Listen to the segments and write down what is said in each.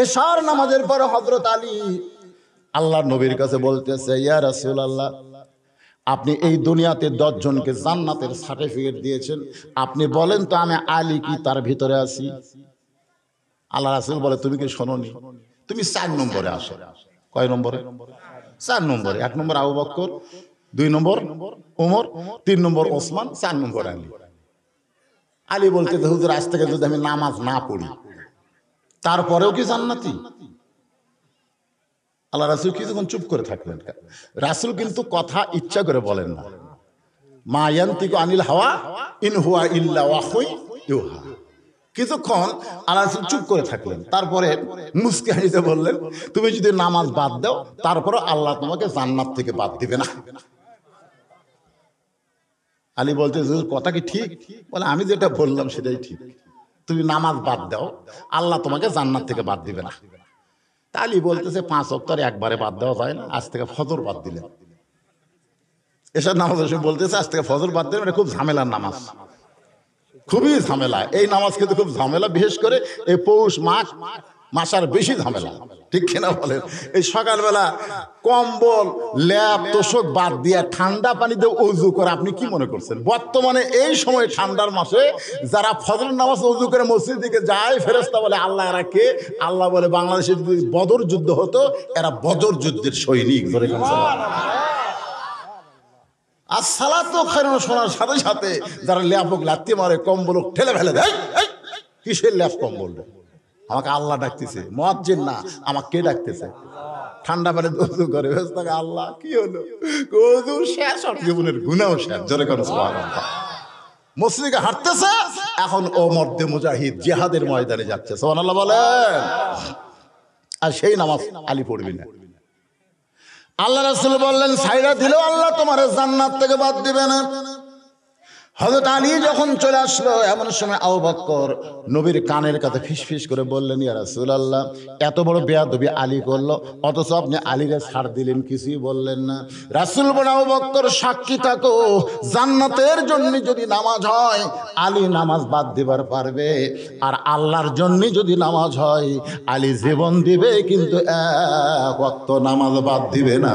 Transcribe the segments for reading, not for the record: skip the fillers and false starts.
এশার নামাজের পরে হযরত আলী আল্লাহর নবীর কাছে বলতেছে, ইয়া রাসূলুল্লাহ, আপনি এই দুনিয়াতে 10 জনকে জান্নাতের সার্টিফিকেট দিয়েছেন, আপনি বলেন তো আমি আলী কি তার ভিতরে আছি? আল্লাহ রাসূল বলে, তুমি কি শোনোনি? তুমি 4 নম্বরে আসো। কয় নম্বরে? 4 নম্বরে। 1 নম্বর আবু বকর, 2 নম্বর ওমর, 3 নম্বর ওসমান, 4 নম্বর আলী। আলী বলতে, হুজুর আজ থেকে যদি আমি নামাজ না পড়ি তারপরেও কি জান্নাতি? আল্লাহ রাসূল কিছুক্ষণ চুপ করে থাকলেন। রাসূল কিন্তু কথা ইচ্ছা করে বলেন না। মা ইয়ান্তিকু আনিল হাওয়া ইন হুয়া ইল্লা ওয়াহয়ুন ইউহা। কিছুক্ষণ আল্লাহ রাসূল চুপ করে থাকলেন, তারপরে মুস্কি হাসিতে বললেন, তুমি যদি নামাজ বাদ দাও তারপরে আল্লাহ তোমাকে জান্নাত থেকে বাদ দিবে না। আলী বলতে, হুজুর কথা কি ঠিক? বলে, আমি যেটা বললাম সেটাই ঠিক। তুমি নামাজ বাদ দাও, আল্লাহ তোমাকে জান্নাত থেকে বাদ দিবে না। আলী বলতেছে, 5 ওয়াক্ত একবারে বাদ দেওয়া যায় না, আজ থেকে ফজর বাদ দিলেন। এসব নামাজ বলতেছে আজ থেকে ফজর বাদ দিলেন, এটা খুব ঝামেলার নামাজ, খুবই ঝামেলা। এই নামাজ কিন্তু খুব ঝামেলা, বিশেষ করে এই পৌষ মাসার বেশি ঝামেলা, ঠিক কিনা বলেন? এই সকালবেলা কম্বল ল্যাপ তোষক বাদ দিয়ে ঠান্ডা পানিতে ওযু করে, আপনি কি মনে করছেন বর্তমানে এই সময় ঠান্ডার মাসে যারা ফজরের নামাজ ওযু করে মসজিদ দিকে যায়, ফেরেশতা বলে আল্লাহ এরা কে? আল্লাহ বলে বাংলাদেশে যদি বদর যুদ্ধ হতো এরা বদর যুদ্ধের সৈনিক। আর সালাত খায়রুন শোনার সাথে সাথে যারা ল্যাপক লাত্তি মারে, কম্বল ঠেলে ফেলে দেয়, কিসের ল্যাপ কম্বল? আমাকে আল্লাহ ডাকতেছে, মুয়াজ্জিন না, আমাকে কে ডাকতেছে? ঠান্ডা পানি ওযু করে, আল্লাহ কি হলো? ওযু শেষ, আর জীবনের গুনাহ শেষ। জোরে করে সুবহানাল্লাহ। মসজিদে হাঁটতেছে, এখন ও মর্দে মুজাহিদ জিহাদের ময়দানে যাচ্ছে, সুবহানাল্লাহ বলেন। আর সেই নামাজ আলী পড়বি না। আল্লাহ রাসূল বললেন, ছাইরা দিলেও আল্লাহ তোমার জান্নাত থেকে বাদ দিবে না। হযরত আলী যখন চলে আসলো, এমন সময় আবু বকর নবীর কানের কাছে ফিসফিস করে বললেন, ইয়া রাসূলুল্লাহ, এত বড় বেয়াদবি আলী করলো, অথচ আপনি আলীকে ছাড় দিলেন, কিছুই বললেন না। রাসূল বলে, আবু বকর সাক্ষী থাকো, জান্নাতের জন্য যদি নামাজ হয় আলী নামাজ বাদ দিবার পারবে, আর আল্লাহর জন্য যদি নামাজ হয় আলী জীবন দিবে, কিন্তু এক ওয়াক্ত নামাজ বাদ দিবে না।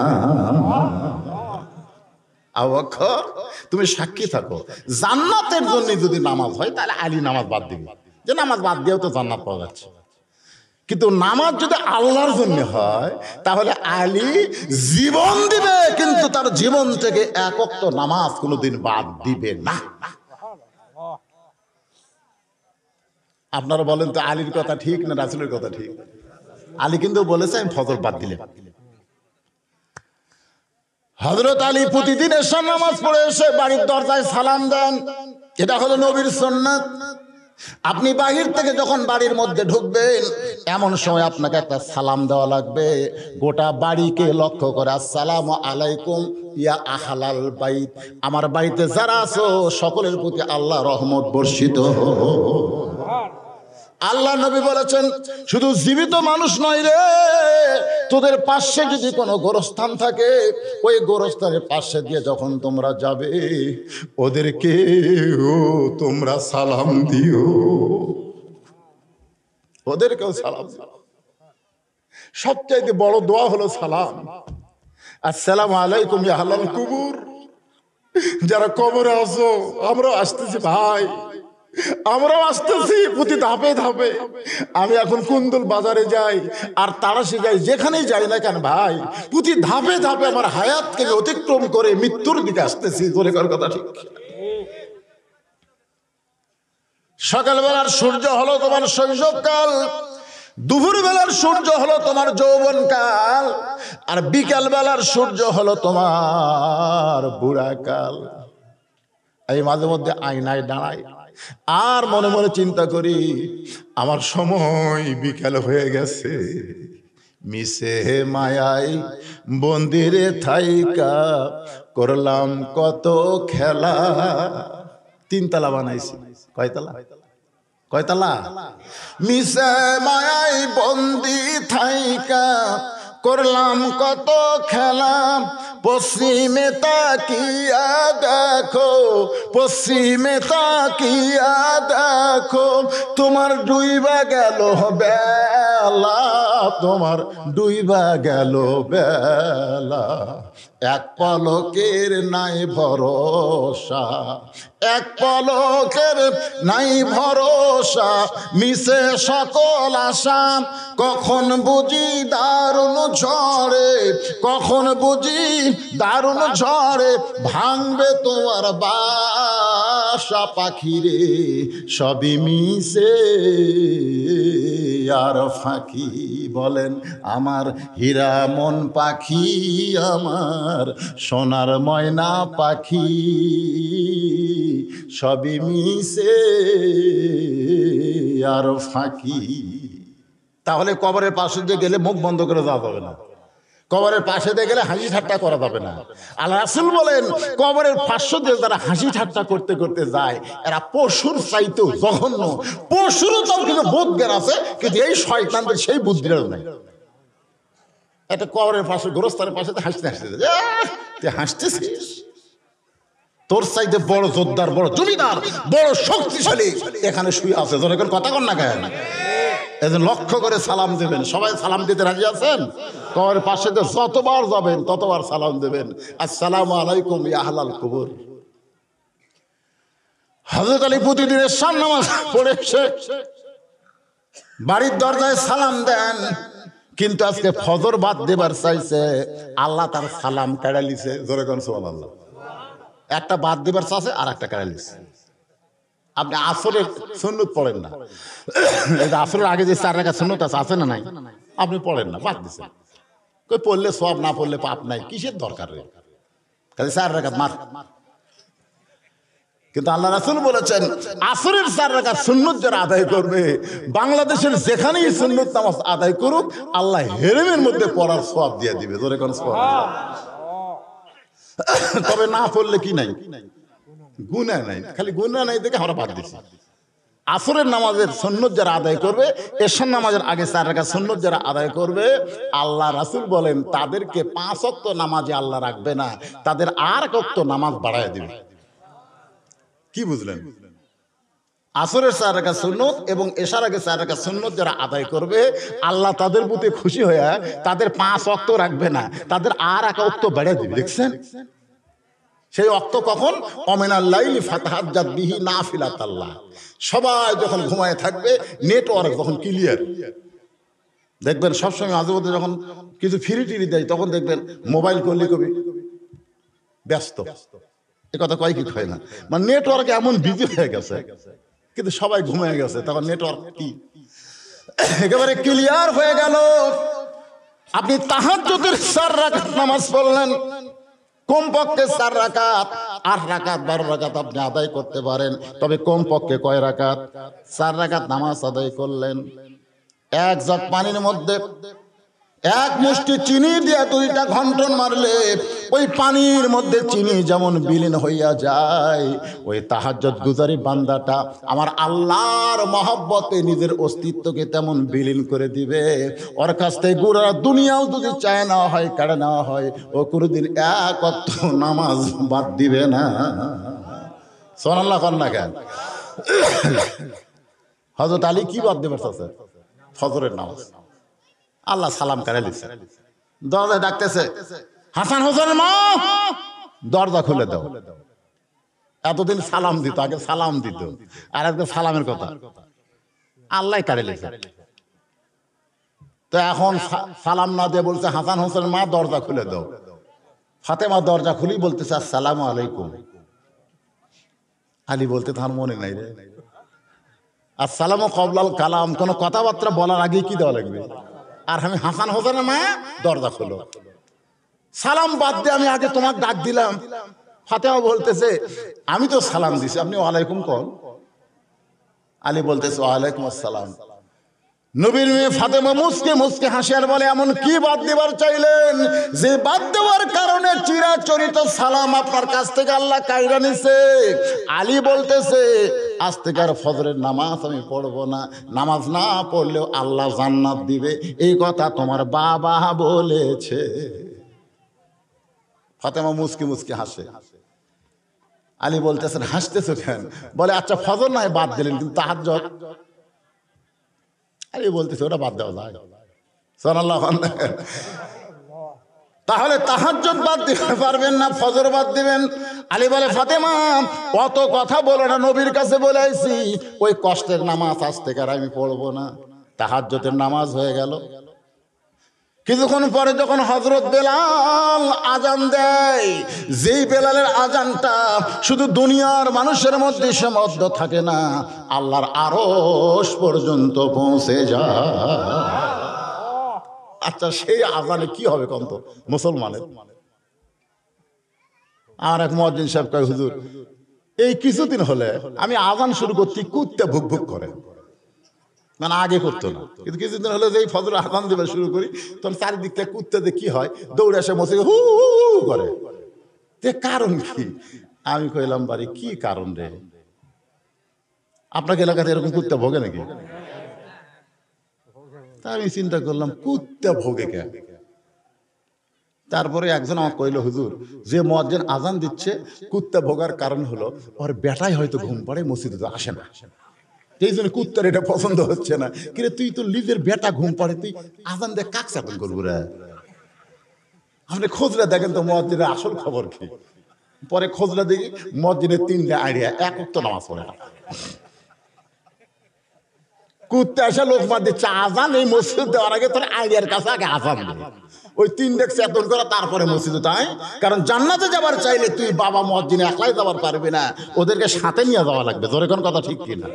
আবু বকর তুমি সাক্ষী থাকো, জান্নাতের জন্য যদি নামাজ হয় তাহলে আলী নামাজ বাদ দিবে, যে নামাজ বাদ দিয়েও তো জান্নাত পাওয়া যাচ্ছে। কিন্তু নামাজ যদি আল্লাহর জন্য হয় তাহলে আলী জীবন দিবে, কিন্তু তার জীবন থেকে এক ওয়াক্ত নামাজ কোনোদিন বাদ দিবে না। আপনারা বলেন তো, আলীর কথা ঠিক না রাসূলের কথা ঠিক? আলী কিন্তু বলেছে আমি ফজর বাদ দিলে। হযরত আলী প্রতিদিন এশার নামাজ পড়ে এসে বাড়ির দরজায় সালাম দেন, এটা হলো নবীর সুন্নাত। আপনি বাহির থেকে যখন বাড়ির মধ্যে ঢুকবেন এমন সময় আপনাকে একটা সালাম দেওয়া লাগবে, গোটা বাড়িকে লক্ষ্য করে, আসসালামু আলাইকুম ইয়া আহলাল বাইত, আমার বাড়িতে যারা আছো সকলের প্রতি আল্লাহ রহমত বর্ষিত। আল্লাহ নবী বলেছেন, শুধু জীবিত মানুষ নয় রে, তোদের পাশে যদি কোনো গোরস্থান থাকে ওই গোরস্থানের পাশে দিয়ে যখন তোমরা যাবে ওদেরকে তোমরা সালাম দিও, ওদেরকেও সালাম দিও। সবচাইতে বড় দোয়া হলো সালাম। আসসালামু আলাইকুম ইয়া আহলাল কুবুর, যারা কবরে আছো, আমরাও আসতেছি ভাই, আমরাও আসতেছি প্রতি ধাপে ধাপে। আমি এখন কুন্দুল বাজারে যাই আর তারাশি যাই, যেখানেই যাই না কেন ভাই, প্রতি ধাপে ধাপে আমার হায়াতকে অতিক্রম করে মৃত্যুর দিকে আসতেছি। জোরে কর কথা ঠিক। সকালবেলার সূর্য হলো তোমার শৈশবকাল, দুপুর বেলার সূর্য হলো তোমার যৌবনকাল, আর বিকাল বেলার সূর্য হলো তোমার বুড়াকাল। এই মাঝে মধ্যে আয়নায় দাঁড়াই আর মনে মনে চিন্তা করি, আমার সময় বিকাল হয়ে গেছে, মিশে মায়াই বন্দিরে থাইকা করলাম কত খেলা। 3 তালা বানাইছি, কয়তালা? কয়তালা? মিশে মায়াই বন্দি থাইকা করলাম কত খেলা, পশ্চিমে তাকিয়া দেখো, পশ্চিমে তাকিয়া দেখো, তোমার ডুইবা গেল বেলা তোমার ডুইবা গেল বেলা, এক পলকের নাই ভরসা, এক পলকের নাই ভরসা, মিশে সকল আশা, কখন বুঝি দারুণ ঝড়ে, কখন বুঝি দারুণ ঝড়ে ভাঙবে তোমার বাসা, পাখিরে সবই মিশে আর ফাঁকি। বলেন আমার হীরা মন পাখি, আমার সোনার ময়না পাখি, সবই মিশে আর ফাঁকি। তাহলে কবরের পাশে দিয়ে গেলে মুখ বন্ধ করে যাওয়া যাবে না, কবরের পাশে দিয়ে গেলে হাসি ঠাট্টা করা যাবে না। আল্লাহ রাসূল বলেন কবরের পাশে দিয়ে যারা হাসি ঠাট্টা করতে করতে যায় এরা পশুর চাইতেও জঘন্য। পশুরও তার কিন্তু বোধ জ্ঞান আছে, কিন্তু এই শয়তানদের সেই বুদ্ধিটাও নাই। একটা কবরের পাশে গোরস্থানের পাশে হাসতে হাসতে তুই হাসতেছিস, তোর চাইতে বড় যোদ্ধার, বড় জমিদার, বড় শক্তিশালী এখানে শুয়ে আছে, তোর এখন কথা কর না কেন? এজন্য লক্ষ্য করে সালাম দেবেন। সবাই সালাম দিতে রাজি আছেন? কবরের পাশে যতবার যাবেন ততবার সালাম দেবেন, আসসালামু আলাইকুম ইয়া আহলাল কুবুর। হযরত আলী প্রতিদিন এশার নামাজ পড়ে এসে বাড়ির দরজায় সালাম দেন, কিন্তু আজকে ফজর বাদ দেবার চাইছে, আল্লাহ তার সালাম কেড়ে লিছে। জোরে কোন সুবহানাল্লাহ। একটা বাদ দেবার চাইছে আর একটা কেড়ে লিছে। আপনি আসরের সুন্নত পড়েন না, আসরের আগে যে 4 রাকাত সুন্নত আছে না নাই, আপনি পড়েন না, বাদ দিচ্ছেন। কই পড়লে সওয়াব, না পড়লে পাপ নাই, কিসের দরকার রে? খালি 4 রাকাত মার। কিন্তু আল্লাহ রাসূল বলেছেন আসরের 4 রাকাত সুন্নত যারা আদায় করবে, বাংলাদেশের যেখানেই সুন্নত নামাজ আদায় করুক, আল্লাহ হেরেমের মধ্যে পড়ার সওয়াব দিয়ে দিবে। জোরে কোন সুবহানাল্লাহ। তবে না পড়লে কি নাই? গুনাহ নাই। খালি গুনাহ নাই দেখে আমরা বাদ দিছি। আসরের নামাজের সুন্নত যারা আদায় করবে, এশার নামাজের আগে 4 রাকাত সুন্নত যারা আদায় করবে, আল্লাহ রাসূল বলেন তাদেরকে 5 ওয়াক্ত নামাজে আল্লাহ রাখবে না, তাদের আর এক ওয়াক্ত নামাজ বাড়ায় দিবে। কি বুঝলেন? আসরের 4 রাকাত সুন্নত এবং এশার আগে 4 রাকাত সুন্নত যারা আদায় করবে, আল্লাহ তাদের প্রতি খুশি হয়ে তাদের 5 ওয়াক্ত রাখবে না, তাদের আর এক ওয়াক্ত বাড়ায় দিবে। দেখছেন? সেই ওয়াক্ত কখন? অমিনাল লাইলি ফাতাহাজ্জাত বিহি নাফিলাতাল্লাহ। সবাই যখন ঘুমায় থাকবে, নেটওয়ার্ক যখন ক্লিয়ার, দেখবেন সবসময় আজেবাজে যখন কিছু ফ্রি টিরি দেয় তখন দেখবেন মোবাইল করলে কবি ব্যস্ত। এ কথা কয় কি কয় না, মানে নেটওয়ার্ক এমন বিজি হয়ে গেছে, কিন্তু সবাই ঘুমিয়ে গেছে, তখন নেটওয়ার্ক কি একেবারে ক্লিয়ার হয়ে গেল। আপনি তাহাজ্জুদের 4 রাকাত নামাজ পড়লেন, কমপক্ষে 4 রাকাত, 8 রাকাত 12 রাকাত আপনি আদায় করতে পারেন, তবে কমপক্ষে কয় রাকাত? 4 রাকাত নামাজ আদায় করলেন। এক জগ পানির মধ্যে 1 মুষ্টি চিনি দিয়ে 2টা ঘন্টন মারলে ওই পানির মধ্যে চিনি যেমন বিলীন হইয়া যায়, ওই তাহাজ্জুদ গুজারি বান্দাটা আমার আল্লাহর মহব্বতে নিজের অস্তিত্বকে তেমন বিলীন করে দিবে। ওর কাছ থেকে গোটা দুনিয়াও যদি চায় নেওয়া হয়, কেড়ে নেওয়া হয়, ও কোনোদিন 1 ওয়াক্ত নামাজ বাদ দিবে না। সুবহানাল্লাহ কর না কেন? হযরত আলী কি বাদ দেবার চাচ্ছে? ফজরের নামাজ। আল্লাহ সালাম করে লিছে, দরজায় ডাকতেছে, হাসান হোসেনের মা দরজা খুলে দাও। এতদিন সালাম দিত, আগে সালাম দিত, আর আজকে সালামের কথা আল্লাহ কারে লিছে। তো এখন সালাম না দিয়ে বলছে হাসান হোসেনের মা দরজা খুলে দাও। ফাতেমা দরজা খুলি বলতেছে আসসালামু আলাইকুম। আলী বলতে তার মনে নাই রে, আসসালামু ক্বাবলাল কালাম, কোনো কথাবার্তা বলার আগে কি দেওয়া লাগবে? আর আমি হাসান হোসেনের মা দরজা খুলো, সালাম বাদ দিয়ে আমি আগে তোমার ডাক দিলাম। ফাতেমা বলতেছে আমি তো সালাম দিছি, আপনি ওয়ালাইকুম কোন? আলী বলতেছে ওয়ালাইকুম আসসালাম। নবীর মেয়ে ফাতেমা মুসকে মুসকে হাসি আর বলে এমন কি বাদ দেবার চাইলেন যে বাদ দেওয়ার কারণে চিরাচরিত সালাম আপনার কাছ থেকে আল্লাহ কাইরা নিছে? আলী বলতেছে আজ থেকে আর ফজরের নামাজ আমি পড়বো না, নামাজ না পড়লেও আল্লাহ জান্নাত দিবে, এই কথা তোমার বাবা বলেছে। ফাতেমা মুসকি মুসকি হাসে। আলী বলতেছেন হাসতেছো কেন? বলে আচ্ছা ফজর না হয় বাদ দিলেন, কিন্তু তাহাজ্জুদ আরে বলতেছে ওটা বাদ দেওয়া যায়। সুবহানাল্লাহ। তাহলে তাহাজ্জুদ বাদ দিতে পারবেন না, ফজর বাদ দিবেন। আলী বলে ফাতেমা অত কথা বলো না, নবীর কাছে বলে আইছি ওই কষ্টের নামাজ আজ থেকে আর আমি পড়বো না। তাহাজ্জুদের নামাজ হয়ে গেল। কিছুক্ষণ পরে যখন হযরত বেলাল আজান দেয়, যেই বেলালের আজানটা শুধু দুনিয়ার মানুষের মধ্যে সীমাবদ্ধ থাকে না, আল্লাহর আরশ পর্যন্ত পৌঁছে যায়। আচ্ছা সেই আজানে কি হবে কন্ত মুসলমানের? আমার এক মুয়াজ্জিন সাহেব কয় হুজুর এই কিছুদিন হলে আমি আজান শুরু করতে কুত্তে ভুক ভুক করে, মানে আগে করতো না, কিন্তু কিছুদিন হলে যেই ফজর আজান দিবে শুরু করি তখন চারিদিক থেকে কুত্তাতে কি হয় দৌড়ে এসে মসজিদে হু হু করে। তে কারণ কি? আমি কইলাম বাড়ি কি কারণ রে, আপনাকে এলাকাতে এরকম কুত্তা ভোগে নাকি? তা আমি চিন্তা করলাম কুত্তা ভোগে কে? তারপরে একজন আমাকে কইল হুজুর যে মুয়াজ্জিন আজান দিচ্ছে কুত্তা ভোগার কারণ হলো ওর বেটাই হয়তো ঘুম পাড়ে মসজিদে তো আসে না, এই জন্য কুত্তার এটা পছন্দ হচ্ছে না। কিন্তু তুই তো নিজের বেটা ঘুম পাড়ে তুই আজান দিয়ে কাক চাপন করবো রে? আপনি খোঁজরা দেখেন তো মুয়াজ্জিনের আসল খবর কি। পরে খোঁজরা দেখি মুয়াজ্জিনের 3টা আইডিয়া, এক ওয়াক্ত নামাজ পড়ে না। কুত্তা এসে লোক মার দিচ্ছে আজান এই মসজিদ দেওয়ার আগে তোর আইডিয়ার কাছে আগে আজান দে, ওই 3 ডেক চেতন করা তারপরে মসজিদে তাই। কারণ জান্নাতে যাবার চাইলে তুই বাবা মুয়াজ্জিনে একলাই যাবার পারবি না, ওদেরকে সাথে নিয়ে যাওয়া লাগবে। জোরে কোন কথা ঠিক কিনা?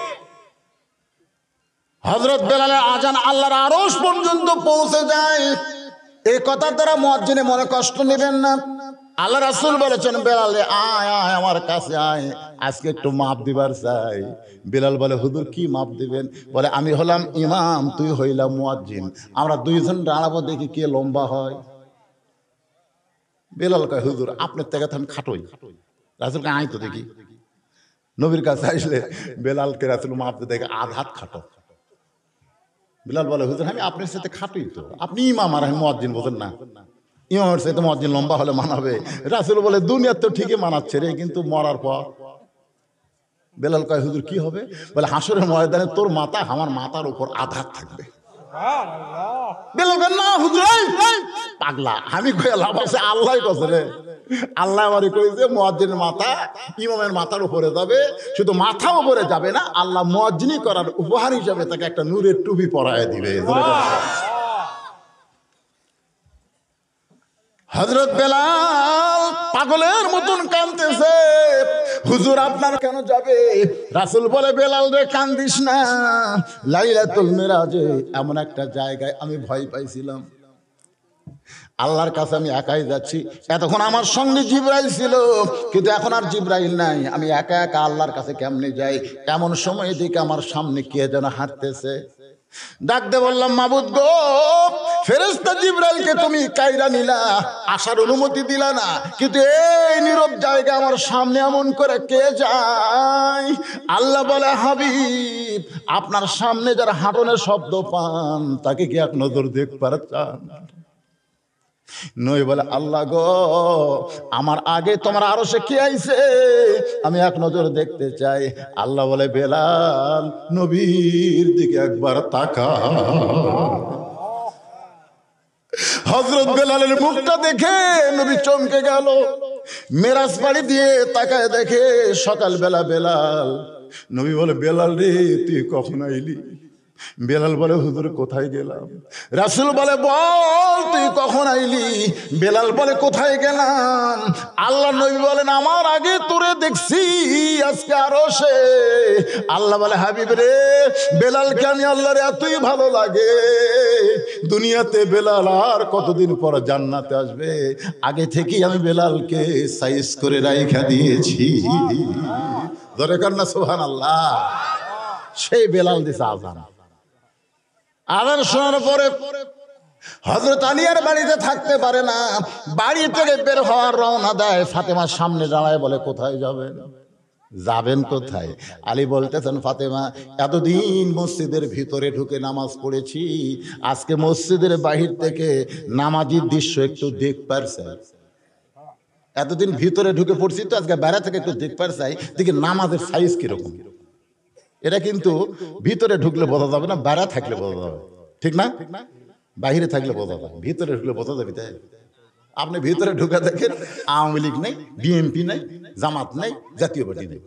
হযরত বেলালের আজান আল্লাহর আরশ পর্যন্ত পৌঁছে যায়। এই কথার দ্বারা মুয়াজ্জিনে মনে কষ্ট নেবেন না। আল্লাহ রাসূল বলেছেন বেলালে আয় আয় আমার কাছে আয়, আজকে একটু মাপ দিবার চাই। বেলাল বলে হুজুর কি মাপ দিবেন? বলে আমি হলাম ইমাম, তুই হইলাম মুয়াজ্জিন, আমরা দুইজন দাঁড়াবো দেখি কে লম্বা হয়। বেলাল কয় হুজুর আপনার থেকে তো আমি খাটোই। রাসূলকে আয় তো দেখি। নবীর কাছে আসলে বেলালকে রাসূল মাপ দিতে দেখে আধ হাত খাটো। বেলাল বলে হুজুর আমি আপনার সাথে খাটোই তো, আপনি ইমাম আর আমি মুয়াজ্জিন, বোঝেন না? ইমামের সাথে মুয়াজ্জিন লম্বা হলে মানাবে। রাসূল বলে দুনিয়ার তো ঠিকই মানাচ্ছে রে, কিন্তু মরার পর। বেলাল কয় হুজুর কি হবে? বলে হাসরের ময়দানে তোর মাথা আমার মাথার উপর আঘাত থাকবে। বেলাল কয় না হুজুর পাগলা, আমি কই লাভ আছে? আল্লাহই কইছে রে, আল্লাহ আমারে কইছে মুয়াজ্জিনের মাথা ইমামের মাথার উপরে যাবে। শুধু মাথা উপরে যাবে না, আল্লাহ মুয়াজ্জিনি করার উপহার হিসেবে তাকে একটা নূরের টুপি পরায় দিবে। হযরত বেলাল পাগলের মতন কাঁদতেছে, হুজুর আপনার কেন যাবে? রাসূল বলে বেলাল রে কান্দিস না, লাইলাতুল মিরাজে এমন একটা জায়গায় আমি ভয় পাইছিলাম, আল্লাহর কাছে আমি একাই যাচ্ছি। এতক্ষণ আমার সঙ্গে জিবরাইল ছিল, কিন্তু এখন আর জিবরাইল নাই, আমি একা একা আল্লাহর কাছে কেমনে যাই? এমন সময় দিকে আমার সামনে কে যেন হাঁটতেছে। ডাকতে বললাম মাবুদ গো, ফেরেশতা জিবরাইলকে তুমি কাইরা নিলা, আসার অনুমতি দিলা না, কিন্তু এই নীরব জায়গা আমার সামনে এমন করে কে যায়? আল্লাহ বলে হাবিব আপনার সামনে যারা হাঁটনের শব্দ পান তাকে কি এক নজর দেখবার চান? নই বলে আল্লাহ গো আমার আগে তোমার আরশে কে আইছে, আমি এক নজর দেখতে চাই। আল্লাহ বলে বেলাল নবীর দিকে একবার তাকা। হযরত বেলালের মুখটা দেখে নবী চমকে গেল। মেরাজ বাড়ি দিয়ে তাকায় দেখে সকালবেলা বেলাল। নবী বলে বেলাল রে তুই কখন আইলি? বেলাল বলে হুজুর কোথায় গেলাম? রাসূল বলে বল তুই কখন আইলি? বেলাল বলে কোথায় গেলাম? আল্লাহ নবী বলেন আমার আগে তোরে দেখছি আজকে আরশে। আল্লাহ বলে হাবিব রে বেলালকে আমি আল্লাহর এতই ভালো লাগে, দুনিয়াতে বেলাল আর কতদিন পর জান্নাতে আসবে, আগে থেকেই আমি বেলালকে সাইজ করে রাইখা দিয়েছি। ধরে কর না সুবহানাল্লাহ। সেই বেলাল দিছে আযান। আজান শোনার পরে হযরত আলী আর বাড়িতে থাকতে পারে না, বাড়ি থেকে বের হওয়ার রওনা দেয়। ফাতেমার সামনে দাঁড়ায় বলে কোথায় যাবেন? যাবেন কোথায়? আলী বলতেছেন ফাতেমা এতদিন মসজিদের ভিতরে ঢুকে নামাজ পড়েছি, আজকে মসজিদের বাহির থেকে নামাজির দৃশ্য একটু দেখবার চাই। এতদিন ভিতরে ঢুকে পড়ছি তো আজকে বাইরে থেকে একটু দেখবার চাই, দেখি নামাজের সাইজ কিরকম। এটা কিন্তু ভিতরে ঢুকলে বোঝা যাবে না, বাইরে থাকলে বোঝা যাবে, ঠিক না? বাইরে থাকলে বোঝা যাবে, ভিতরে ঢুকলে বোঝা যাবে। তাই আপনি ভিতরে ঢুকে দেখেন আওয়ামী লীগ নেই, বিএনপি নেই, জামাত নেই, জাতীয় পার্টি নেই।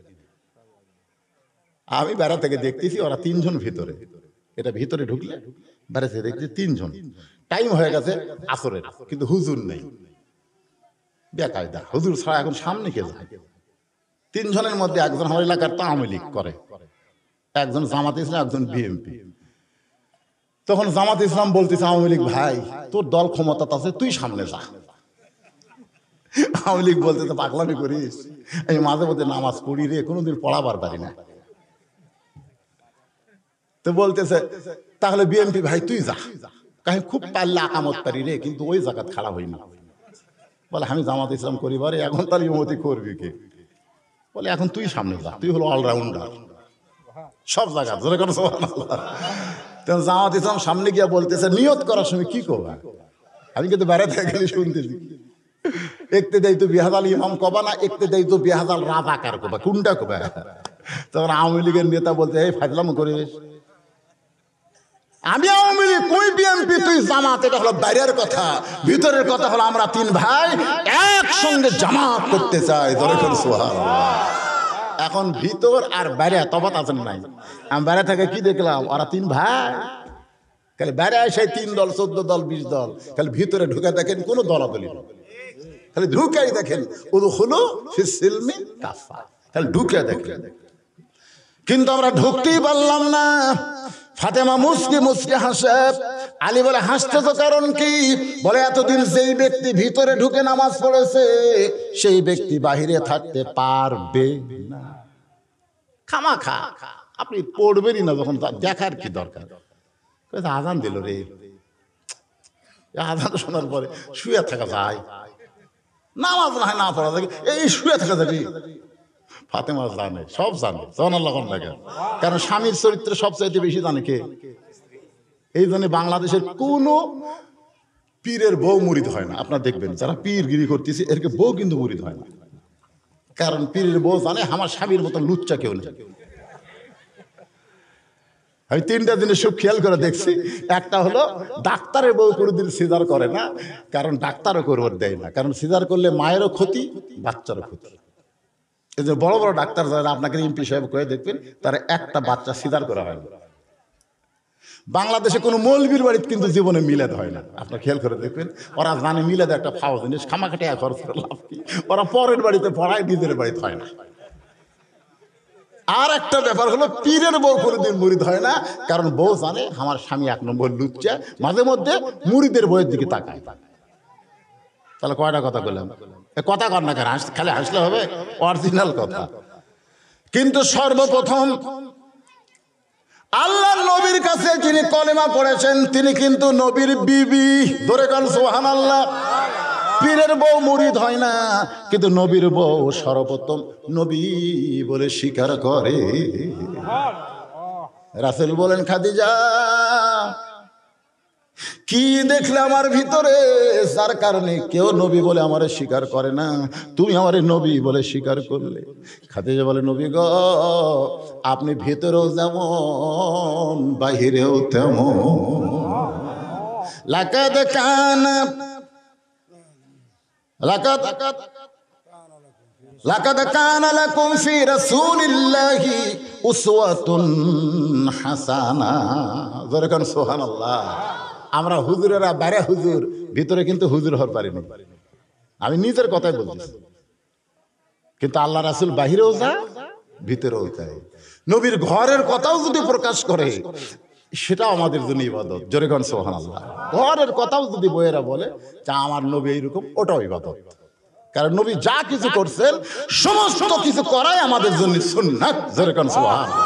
আমি বেড়া থেকে দেখতেছি ওরা তিনজন ভিতরে, এটা ভিতরে ঢুকলে বেড়া থেকে দেখছি তিনজন। টাইম হয়ে গেছে আসরের, কিন্তু হুজুর নেই, বেকায়দা। হুজুর ছাড়া এখন সামনে কে যায়? তিনজনের মধ্যে একজন আমার এলাকার তো আওয়ামী লীগ করে, একজন জামাত ইসলাম, একজন বিএনপি। তখন জামাত ইসলাম বলতেছে আওয়ামী লীগ, ভাই তোর দল ক্ষমতা আছে, তুই সামনে যা। আওয়ামী লীগ বলতেছে পাগলামি করিস, আমি মাঝে মধ্যে নামাজ পড়ি রে, কোনোদিন পড়াবার পারি না। তো বলতেছে তাহলে বিএনপি, ভাই তুই যা, কাহিনী খুব পারলে আকামত পারি রে, কিন্তু ওই জায়গা খারাপ হয়নি। বলে আমি জামাত ইসলাম করি বারে, এখন তার ইমতি করবি কে? বলে এখন তুই সামনে যা, তুই হলো অলরাউন্ডার সব জায়গা, ধরে কোনো সুবহানাল্লাহ। তখন জামাত ইসলাম সামনে গিয়া বলতেছে নিয়ত করার সময় কি করবা? আমি কিন্তু বেড়াতে গেলে শুনতেছি একতে দেয় তো বিহাজাল ইমাম কবা না, একতে দেয় তো বিহাজাল রাজাকার কবা, কোনটা কবা? তখন আওয়ামী লীগের নেতা বলতে এই ফাজলাম করিস, আমি আওয়ামী লীগ, তুই বিএনপি, তুই জামাত, এটা হলো বাইরের কথা। ভিতরের কথা হলো আমরা তিন ভাই একসঙ্গে জামাত করতে চাই, ধরে কোন সুবহানাল্লাহ। এখন ভিতর আর বাইরে তফাৎ আছে না? নাই। আমি বাইরে থেকে কি দেখলাম, ওরা তিন ভাই, খালি বাইরে এসে 3 দল 14 দল 20 দল, খালি ভিতরে ঢুকে দেখেন কোনো দলাদলি নেই, খালি ঢুকেই দেখেন উদখুলু ফিস সিলমি কাফা, খালি ঢুকে দেখেন। কিন্তু আমরা ঢুকতেই পারলাম না। ফাতেমা মুসকি মুসকি হাসে। আলী বলে হাসতেছ কারণ কি? বলে এতদিন যেই ব্যক্তি ভিতরে ঢুকে নামাজ পড়েছে সেই ব্যক্তি বাহিরে থাকতে পারবে না। খামাখা আপনি পড়বেনই না, যখন দেখার কি দরকার? আজান দিল রে, আজান শোনার পরে শুয়ে থাকা যায়, নামাজ না হয় না পড়া যায়, এই শুয়ে থাকা যাবে। ফাতেমা জানে, সব জানে, সুবহানাল্লাহ লাগে। কারণ স্বামীর চরিত্র সবচাইতে বেশি জানে কে? এই জন্য বাংলাদেশের কোনো পীরের বউ মুরিদ হয় না। আপনারা দেখবেন যারা পীরগিরি করতেছে এরকে বউ কিন্তু মুরিদ হয় না, কারণ পীরের বউ জানে আমার স্বামীর মতো লুচ্চা কেউ নেই। আমি 3টা জিনিস সব খেয়াল করে দেখছি। একটা হলো ডাক্তারের বউ কোনোদিন সিজার করে না, কারণ ডাক্তারও করবার দেয় না, কারণ সিজার করলে মায়েরও ক্ষতি, বাচ্চারও ক্ষতি। এই যে বড় বড় ডাক্তার যারা আপনাকে এমপি সাহেব করে দেখবেন, তারা একটা বাচ্চা সিজার করা হয় না। বাংলাদেশে কোনো মৌলবীর বাড়িতে কিন্তু জীবনে মিলাদ হয় না, আপনার খেয়াল করে দেখবেন। ওরা জানে মিলাদ একটা ফাও জিনিস, খামাখাটি খরচ করে লাভ কি, ওরা পরের বাড়িতে পড়ায়, নিজের বাড়িতে হয় না। আর একটা ব্যাপার হলো পীরের বউ কোনোদিন মুরিদ হয় না, কারণ বউ জানে আমার স্বামী 1 নম্বর লুচ্চা, মাঝে মধ্যে মুরিদের বইয়ের দিকে তাকায়। তাহলে কয়টা কথা বললাম? কথা কর না, খালি হাসলে হবে? অরিজিনাল কথা। কিন্তু সর্বপ্রথম আল্লাহর নবীর কাছে যিনি কলেমা পড়েছেন তিনি কিন্তু নবীর বিবি, ধরে কান সুবহানাল্লাহ। পীরের বউ মুরিদ হয় না, কিন্তু নবীর বউ সর্বপ্রথম নবী বলে স্বীকার করে। রাসূল বলেন খাদিজা কি দেখলে আমার ভিতরে, যার কারণে কেউ নবী বলে আমারে স্বীকার করে না, তুমি আমারে নবী বলে স্বীকার করলে? খাদিজা বলে নবী গো, আপনি ভিতরেও যেমন বাহিরেও তেমন। লাকাদ কানা লাকুম ফি রাসূলিল্লাহি উসওয়াতুন হাসানাহ। জোরে কান সুবহানাল্লাহ। আমরা হুজুরেরা বাইরে হুজুর, ভিতরে কিন্তু হুজুর হতে পারিনি। আমি নিজের কথাই বলতেছি, কিন্তু আল্লাহ রাসূল বাহিরেও যায় ভিতরেও যায়। নবীর ঘরের কথাও যদি প্রকাশ করে সেটাও আমাদের জন্য ইবাদত। জোরে কান সুবহানাল্লাহ। ঘরের কথাও যদি বইয়েরা বলে যে আমার নবী এইরকম, ওটাও ইবাদত। কারণ নবী যা কিছু করছেন সমস্ত কিছু করাই আমাদের জন্য সুন্নাত। জোরে কান সুবহানাল্লাহ।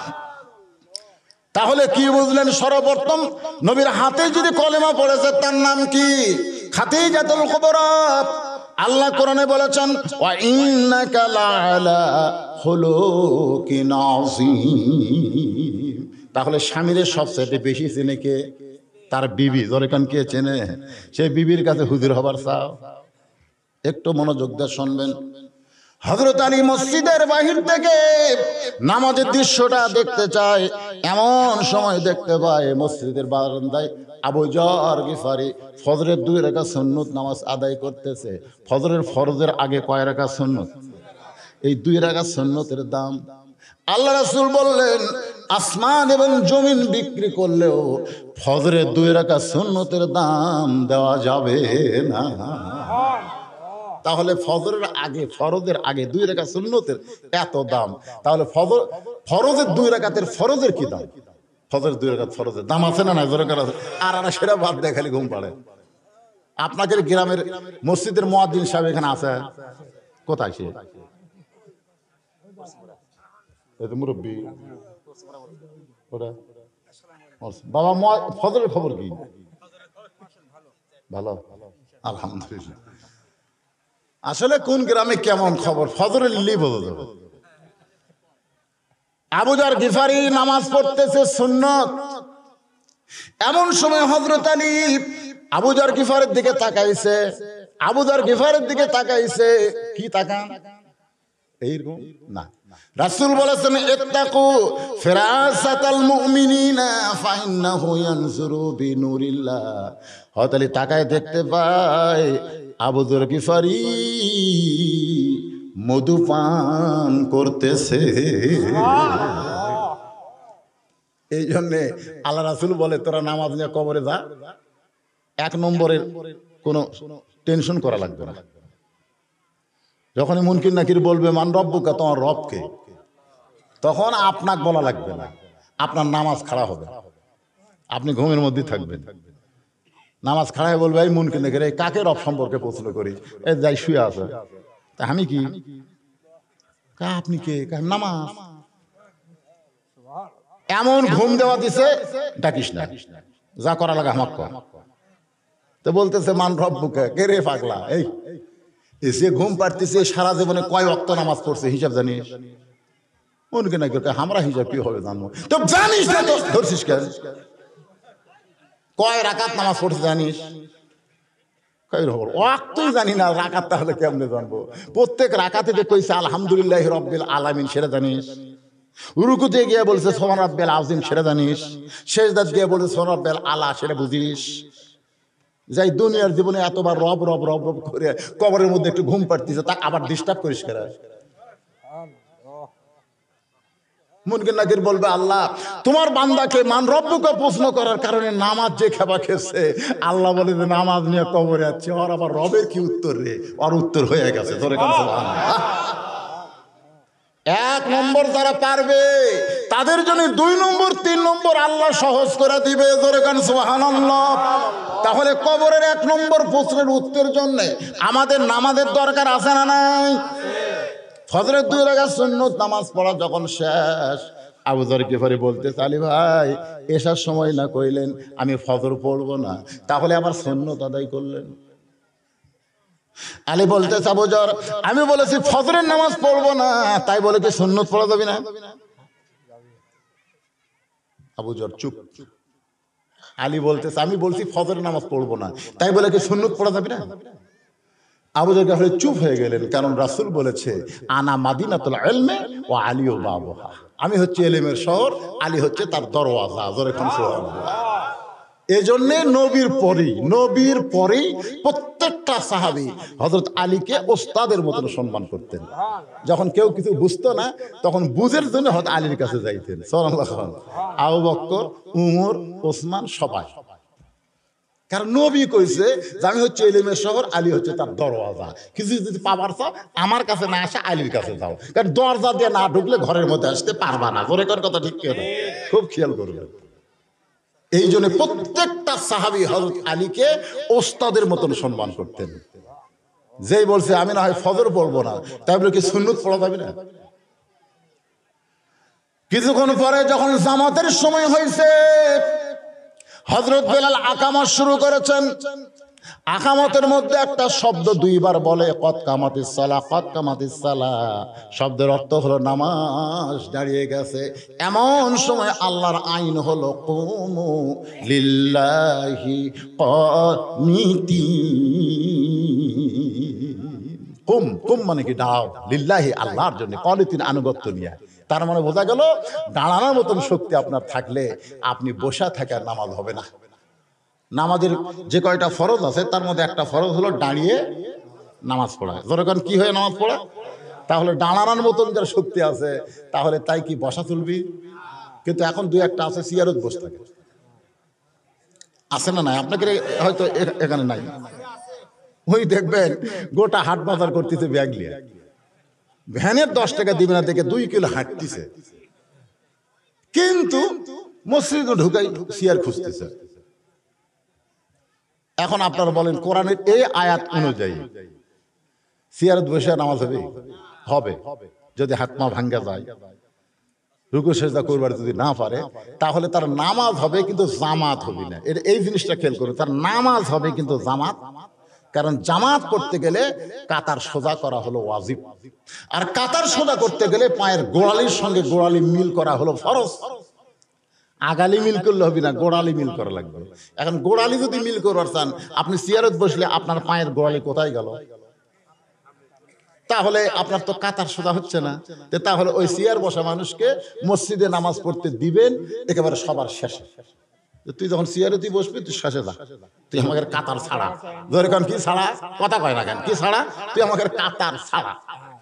তাহলে কি বুঝলেন? সর্বপ্রথম নবীর হাতে যদি কলেমা পড়েছে তার নাম কি? খাদিজাতুল কুবরা। আল্লাহ কোরআনে বলেছেন ওয়া ইন্নাকা লাআলা খুলুকিন আযীম। তাহলে স্বামীর সবচেয়ে বেশি চেনে কে? তার বিবি। জোরে কান কে চেনে? সেই বিবির কাছে হুজুর হবার চাও? একটু মনোযোগ দিয়ে শুনবেন। হযরত আলী মসজিদের বাহির থেকে নামাজের দৃশ্যটা দেখতে চায়, এমন সময় দেখতে পায় মসজিদের বারান্দায় আবু যর গিফারি ফজরের 2 রাকাত সুন্নত নামাজ আদায় করতেছে। ফরজের আগে কয় রাকাত সুন্নত? এই 2 রাকাত সুন্নতের দাম আল্লাহ রাসূল বললেন আসমান এবং জমিন বিক্রি করলেও ফজরের 2 রাকাত সুন্নতের দাম দেওয়া যাবে না। তাহলে ফরজের আগে 2 রাকাত সুন্নতের এত দাম, তাহলে ফরজের 2 রাকাতের ফরজের কি দাম? ফজরের 2 রাকাত ফরজের দাম আছে না? আর সেটা বাদ দেয়, খালি ঘুম পাড়ে। আপনাদের গ্রামের মসজিদের মুয়াজ্জিন সাহেব এখানে আছে? কোথায় সে? মুরব্বী বাবা, ফজরের খবর কি? ভালো, আলহামদুলিল্লাহ। আসলে কোন গ্রামে কেমন খবর ফজরের লিলি বোঝা যাবে। আবু যর গিফারি নামাজ পড়তেছে সুন্নত, এমন সময় হযরত আলী আবু যর গিফারের দিকে তাকাইছে। আবু যর গিফারের দিকে তাকাইছে, কি তাকান? এইরকম না, রাসূল বলেছেন ইত্তাকু ফিরাসাতাল মুমিনিনা ফাইন্নাহু ইয়ানজুরু বিনুরিল্লাহ। হযরত আলী তাকায় দেখতে পায় আবু যর গিফারি মধুপান করতেছে। এই জন্যে আল্লাহ রাসূল বলে তোরা নামাজ নিয়ে কবরে যা, 1 নম্বরের কোনো টেনশন করা লাগবে না। যখনই মুনকির নাকির বলবে মান রব্বুকা, তোমার রবকে, তখন আপনাকে বলা লাগবে না, আপনার নামাজ খাড়া হবে, আপনি ঘুমের মধ্যে থাকবেন। নামাজ খাড়া হয়ে বলবে এই মুনকির নাকির এই কাকে রব সম্পর্কে প্রশ্ন করি, এই যাই শুয়ে আছে, তা আমি কি? আপনি কে? নামাজ। এমন ঘুম দেওয়া দিছে, ডাকিস না, যা করা লাগে আমাকে কর। তো বলতেছে মান রব্বুকা, কে রে পাগলা? এই এসে ঘুম পাড়তেছে, সারা জীবনে কয় ওয়াক্ত নামাজ পড়ছে হিসাব জানিস? উনকে নাকি আমরা হিসাব কি হবে জানবো? তো জানিস না তো ধরছিস কেন? কয় রাকাত নামাজ পড়ছে জানিস? ওয়াক্তই জানি না, রাকাত তাহলে কেমনে জানবো? প্রত্যেক রাকাতে যে কইছে আলহামদুলিল্লাহি রাব্বিল আলামিন সেটা জানিস? রুকুতে গিয়ে বলছে সুবহান রাব্বিল আযীম সেটা জানিস? সেজদাত গিয়ে বলছে সুবহান রাব্বিল আলা সেটা বুঝিস? যাই দুনিয়ার জীবনে এতবার রব রব রব রব করে কবরের মধ্যে একটু ঘুম পাড়তেছে, তা আবার ডিস্টার্ব করিস কেন? মুনকির নাকির বলবে আল্লাহ তোমার বান্দাকে মান রব্বুকা প্রশ্ন করার কারণে নামাজ যে খেপা খেয়েছে, আল্লাহ বলে যে নামাজ নিয়ে কবরে যাচ্ছে, ওর আবার রবের কি উত্তর রে? ওর উত্তর হয়ে গেছে। ধরে কাছে 1 নম্বর যারা পারবে তাদের জন্য 2 নম্বর 3 নম্বর আল্লাহ সহজ করে দিবে। ধরে কান সুবহানাল্লাহ। তাহলে কবরের 1 নম্বর প্রশ্নের উত্তরের জন্য আমাদের নামাজের দরকার আছে না নাই? ফজরের 2 রাকাত সুন্নত নামাজ পড়া যখন শেষ, আবু যর গিফারি বলতে আলী ভাই এসার সময় না কইলেন আমি ফজর পড়বো না, তাহলে আবার সুন্নত আদায় করলেন? আলী বলতে আবু যর আমি বলেছি ফজরের নামাজ পড়বো না, তাই বলে কি সুন্নত পড়া যাবে না? আবু যর চুপ। আলী বলতেছে আমি বলছি ফজরের নামাজ পড়বো না, তাই বলে কি সুন্নত পড়া যাবে না? আবু যর গিফারি চুপ হয়ে গেলেন, কারণ রাসূল বলেছে আনা মাদিনাতুল ইলমি ওয়া আলিউ বাবুহা, আমি হচ্ছে ইলমের শহর, আলী হচ্ছে তার দরওয়াজা। জোরে কোন সুবহানাল্লাহ। এজন্য নবীর পরেই প্রত্যেকটা সাহাবী হযরত আলীকে ওস্তাদের মতন সম্মান করতেন। যখন কেউ কিছু বুঝতো না তখন বুঝের জন্য হযরত আলীর কাছে যাইতেন। সুবহানাল্লাহ। আবু বকর, উমর, ওসমান সবাই, কারণ নবী কইছে যে আমি হচ্ছে ইলমের শহর, আলী হচ্ছে তার দরওয়াজা। কিছু যদি পাবার চাও আমার কাছে না আসে আলীর কাছে যাও, কারণ দরজা দিয়ে না ঢুকলে ঘরের মধ্যে আসতে পারবা না। জোরে কর কথা ঠিক কেন? খুব খেয়াল করবে। এই জন্য প্রত্যেকটা সাহাবী হযরত আলীকে ওস্তাদের মতন সম্মান করতেন। যেই বলছে আমি না হয় ফজর পড়বো না, তাই বলে কি সুন্নত পড়া যাবে না? কিছুক্ষণ পরে যখন জামাতের সময় হয়েছে, হযরত বেলাল আকামত শুরু করেছেন। আকামতের মধ্যে একটা শব্দ 2 বার বলে কদ কামাতিস সালাহ, কদ কামাতিস সালাহ। শব্দের অর্থ হলো নামাজ দাঁড়িয়ে গেছে। এমন সময় আল্লাহর আইন হলো কুমু লিল্লাহি কানিতিন। কুম কুম মানে কি দাঁড়াও, লিল্লাহি আল্লাহর জন্য, কনিতিন আনুগত্য নিয়ে। তার মানে বোঝা গেল দাঁড়ানোর মতন শক্তি আপনার থাকলে আপনি বসা থাকার নামাজ হবে না। নামাজের যে কয়টা ফরজ আছে তার মধ্যে একটা ফরজ হলো দাঁড়িয়ে নামাজ পড়া। যখন কি হয়ে নামাজ পড়া, তাহলে দাঁড়ানোর মতন যার শক্তি আছে তাহলে তাই কি বসা চলবি? কিন্তু এখন দুই একটা আছে চেয়ারত বসে থাকে, আছে না নাই? আপনাকে হয়তো এখানে নাই, ওই দেখবেন গোটা হাট বাজার করতেছে ব্যাগ নিয়ে, ভ্যানের 10 টাকা দিবে না দেখে 2 কিলো হাঁটতেছে, কিন্তু মসজিদে ঢুকাই চেয়ার খুঁজতেছে। এখন আপনারা বলেন কোরআনের এই আয়াত অনুযায়ী চেয়ারত বসে নামাজ হবে? হবে, যদি হাত পা ভাঙ্গা যায়, রুকু সেজদা করবার যদি না পারে, তাহলে তার নামাজ হবে কিন্তু জামাত হবে না। এই জিনিসটা খেয়াল করুন, তার নামাজ হবে কিন্তু জামাত, কারণ জামাত করতে গেলে কাতার সোজা করা হলো ওয়াজিব, আর কাতার সোজা করতে গেলে পায়ের গোড়ালির সঙ্গে গোড়ালি মিল করা হলো ফরজ। আগালি মিল করলে হবে না, গোড়ালি মিল করা লাগবে। এখন গোড়ালি যদি মিল করবার চান, আপনি চেয়ারত বসলে আপনার পায়ের গোড়ালি কোথায় গেল? তাহলে আপনার তো কাতার সোজা হচ্ছে না। তাহলে ওই চেয়ার বসা মানুষকে মসজিদে নামাজ পড়তে দিবেন একেবারে সবার শেষে। তুই যখন চেয়ারে তুই বসবি, তুই শেষে যা, তুই আমাকে কাতার ছাড়া। ধরে কেন কি ছাড়া? কথা কয় না কেন? কি ছাড়া? তুই আমাকে কাতার ছাড়া।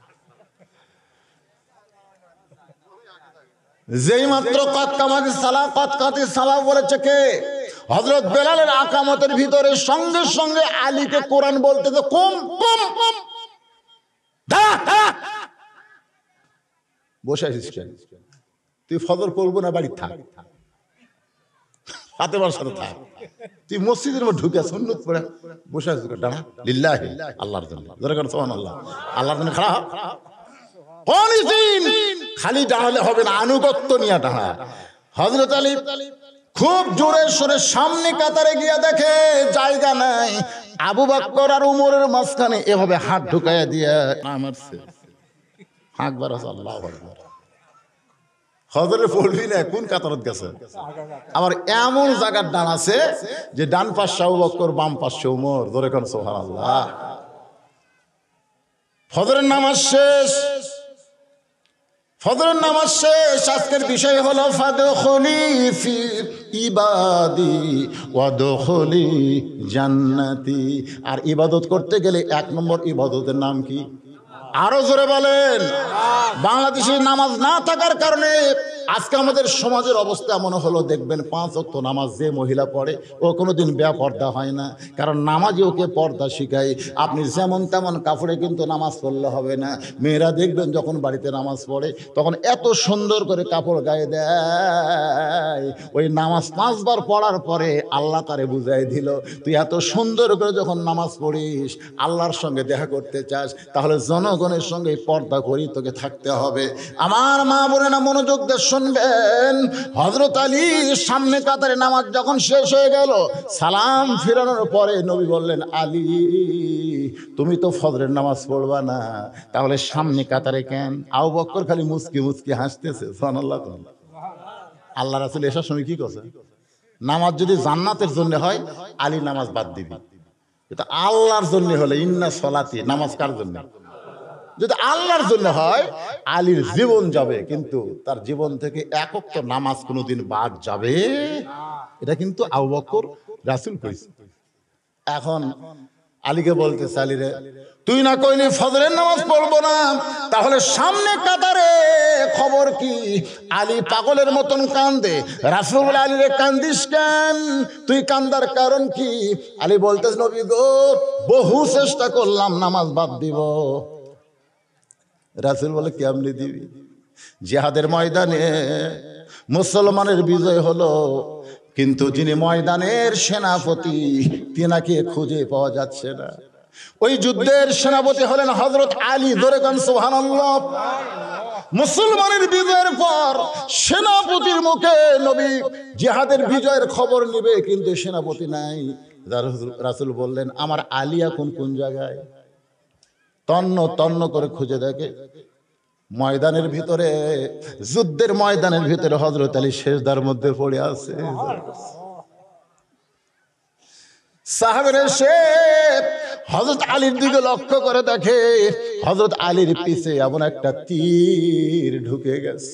যেই মাত্র কতকামাতি সালা কতকাতি সালা বলেছে কে? হযরত বেলালের আকামতের ভিতরে সঙ্গে সঙ্গে আলীকে কোরআন বলতেছে কুম কুম কুম, বসে আছিস কেন? তুই ফজর পড়বো না, বাড়ি থাক, ফাতেমার সাথে থাক। তুই মসজিদের মধ্যে ঢুকে সুন্নত পড়ে বসে আছিস, দাঁড়া, লিল্লাহি আল্লাহর জন্য, যারা কেন সুবহানাল্লাহ, আল্লাহর জন্য খাড়া। খালি দাঁড়ালে হবে না, আনুগত্য নিয়ে দাঁড়া। হযরত আলী খুব জোরে সরে সামনে কাতারে গিয়া দেখে জায়গা নাই, আবু বকর আর উমরের মাঝখানে এভাবে হাত ঢুকাইয়া দিয়া মারছে। আকবার, আল্লাহু আকবার। হযরে পড়বি না, কোন কাতারত গেছে? আবার এমন জায়গার দাঁড়াছে যে ডান পাশে আবু বকর, বাম পাশে উমর। ধরে কোন সুবহানাল্লাহ। ফজরের নামাজ শেষ, ফজরের নামাজ শেষ। আজকের বিষয় হলো ফাদখুলি ফি ইবাদি ওয়াদখুলি জান্নাতি। আর ইবাদত করতে গেলে 1 নম্বর ইবাদতের নাম কি? আরো জোরে বলেন। বাংলাদেশে নামাজ না থাকার কারণে আজকে আমাদের সমাজের অবস্থা এমন হলো, দেখবেন 5 ওয়াক্ত নামাজ যে মহিলা পড়ে ও কোনোদিন বেপর্দা হয় না, কারণ নামাজে ওকে পর্দা শিখায়। আপনি যেমন তেমন কাপড়ে কিন্তু নামাজ পড়লে হবে না। মেয়েরা দেখবেন যখন বাড়িতে নামাজ পড়ে তখন এত সুন্দর করে কাপড় গায়ে দেয়, ওই নামাজ 5 বার পড়ার পরে আল্লাহ তারে বুঝাই দিল, তুই এত সুন্দর করে যখন নামাজ পড়িস, আল্লাহর সঙ্গে দেখা করতে চাস, তাহলে জনগণের সঙ্গে পর্দা করি তোকে থাকতে হবে। আমার মা বোনেরা মনোযোগ দিয়ে শুনবেন। হযরত আলী সামনে কাতারে নামাজ যখন শেষ হয়ে গেল, সালাম ফিরানোর পরে নবী বললেন, আলী তুমি তো ফজরের নামাজ পড়বা না, তাহলে সামনে কাতারে কেন? আবু বকর খালি মুচকি মুচকি হাসতেছে। সুবহানাল্লাহ। আল্লাহ রাসূল এসব সময় কি করছে? নামাজ যদি জান্নাতের জন্য হয় আলী নামাজ বাদ দিবি, কিন্তু আল্লাহর জন্য হলে ইন্না সলাতি, নামাজ কার জন্য? যদি আল্লাহর জন্য হয় আলীর জীবন যাবে, কিন্তু তার জীবন থেকে এক ওয়াক্ত নামাজ কোনোদিন বাদ যাবে, এটা কিন্তু আবু বকর রাসূল কইছে। এখন আলীকে বলতেছে, আলী রে, তুই না কইলি ফজরের নামাজ পড়বো না, তাহলে সামনে কাতারে খবর কি? আলী পাগলের মতন কান্দে। রাসূল বলে, আলী রে কান্দিস কেন? তুই কান্দার কারণ কি? আলী বলতেছে, নবী গো, বহু চেষ্টা করলাম নামাজ বাদ দিব। রাসূল বলে, কেমনে দিবি? জিহাদের ময়দানে মুসলমানের বিজয় হলো, কিন্তু যিনি ময়দানের সেনাপতি তিনাকে খুঁজে পাওয়া যাচ্ছে না। ওই যুদ্ধের সেনাপতি হলেন হযরত আলী। ধরে কোন সুবহানাল্লাহ। মুসলমানের বিজয়ের পর সেনাপতির মুখে নবী জিহাদের বিজয়ের খবর নেবে, কিন্তু সেনাপতি নাই। রাসূল বললেন, আমার আলী এখন কোন জায়গায়? তন্ন তন্ন করে খুঁজে দেখে ময়দানের ভিতরে, যুদ্ধের ময়দানের ভিতরে হযরত আলী সেজদার মধ্যে পড়ে আছে। সাহাবীরা সে হযরত আলীর দিকে লক্ষ্য করে দেখে হযরত আলীর পিছে এমন একটা তীর ঢুকে গেছে।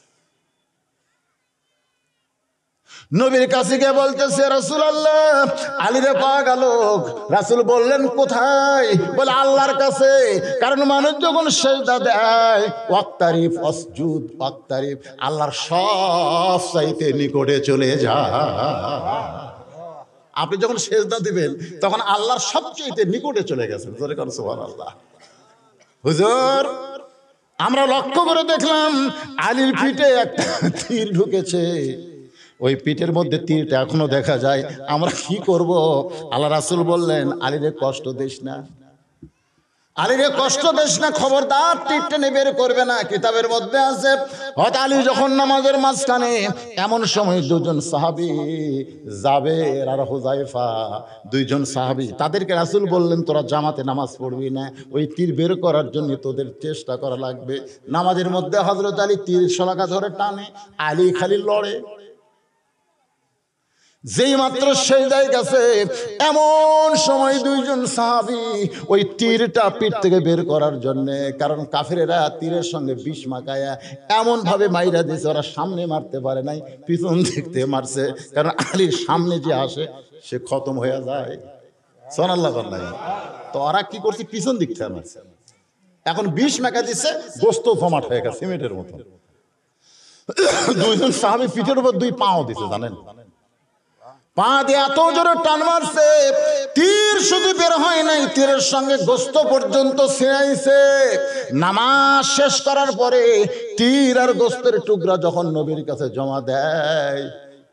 নবীর কাছে গিয়ে বলতেছে, রাসূলুল্লাহ, আলীরে পাওয়া গেল। রাসূল বললেন, কোথায়? বলে, আল্লাহর কাছে। কারণ মানুষ যখন সিজদা দেয়, ওয়াক্তারিফ আসজুদ ওয়াক্তারিফ, আল্লাহর সব চাইতে নিকটে চলে যায়। আপনি যখন সিজদা দিবেন তখন আল্লাহর সবচেয়ে নিকটে চলে গেছেন। জোরে করে সুবহানাল্লাহ। হুজুর, আমরা লক্ষ্য করে দেখলাম আলীর পিঠে একটা তীর ঢুকেছে। ওই পিঠের মধ্যে তীরটা এখনো দেখা যায়। আমরা কি করব? আল্লাহ রাসূল বললেন, আলীরে কষ্ট দিস না, আলীরে কষ্ট দিস না, খবরদার তীরটা বের করবে না। কিতাবের মধ্যে আছে, হযরত আলী যখন নামাজের মাঝখানে, এমন সময় দুজন সাহাবী জাবের আর হুযায়ফা, দুইজন সাহাবী, তাদেরকে রাসূল বললেন, তোরা জামাতে নামাজ পড়বি না, ওই তীর বের করার জন্য তোদের চেষ্টা করা লাগবে। নামাজের মধ্যে হযরত আলী তীর শলাকা ধরে টানে, আলী খালি লড়ে। যেই মাত্র সিজদায় গেছে, এমন সময় দুইজন সাহাবী ওই তীরটা পিঠ থেকে বের করার জন্য, কারণ কাফেরেরা তীরের সঙ্গে বিষ মাখায়া এমন ভাবে মাইরা দিয়েছে, ওরা সামনে মারতে পারে নাই, পিছন দিক থেকে মারছে। কারণ আলীর সামনে যে আসে সে খতম হয়ে যায়। সুবহানাল্লাহ। তো ওরা কি করছে? পিছন দিক থেকে মারছে। এখন বিষ মাখা দিচ্ছে, গোস্ত জমাট হয়ে গেছে সিমেন্টের মতো। দুইজন সাহাবী পিঠের উপর দুই পাও দিছে, জানেন? পা দিয়ে এত জোরে টান মারছে, তীর শুধু বের হয় নাই, তীরের সঙ্গে গোস্ত পর্যন্ত ছিঁড়াইছে। নামাজ শেষ করার পরে তীর আর গোস্তের টুকরা যখন নবীর কাছে জমা দেয়,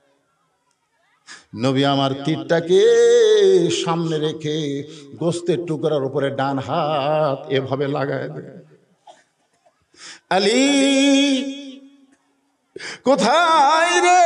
নবী আমার তীরটাকে সামনে রেখে গোস্তের টুকরার উপরে ডান হাত এভাবে লাগায় দেয়। আলী কোথায় রে?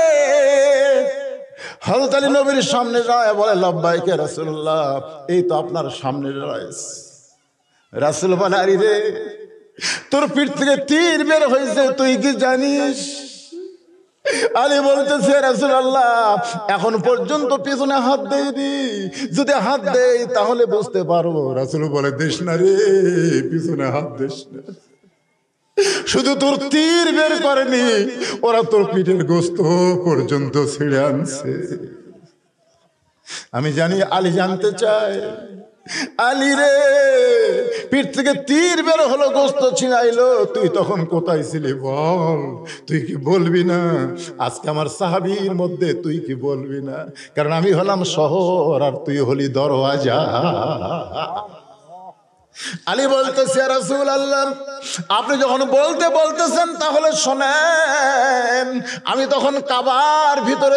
হযরত আলী নবীর সামনে যায়, বলে, লব্বাইক ইয়া রাসূলুল্লাহ, এই তো আপনার সামনে রয়েছে। রাসূল বলে, আলী রে, তোর পিঠ থেকে তীর বের হয়েছে, তুই কি জানিস? আলী বলতেছে, রাসূলুল্লাহ, এখন পর্যন্ত পিছনে হাত দেইনি, যদি হাত দেই তাহলে বুঝতে পারবো। রাসূল বলে, দিস না রে, পিছনে হাত দিস না, শুধু তোর তীর বের করেনি, ওরা তোর পিঠের গোস্ত পর্যন্ত ছিঁড়ে আনছে। আমি জানি আলী জানতে চায়, আলী রে, পিঠ থেকে তীর বের হলো, গোস্ত ছিঁড়াইলো, তুই তখন কোথায় ছিলি বল? তুই কি বলবি না? আজকে আমার সাহাবীর মধ্যে তুই কি বলবি না? কারণ আমি হলাম শহর আর তুই হলি দরওয়াজা। আলী বলতেছে, ইয়া রাসূলুল্লাহ, আপনি যখন বলতেছেন তাহলে শোনেন। আমি তখন কাবার ভিতরে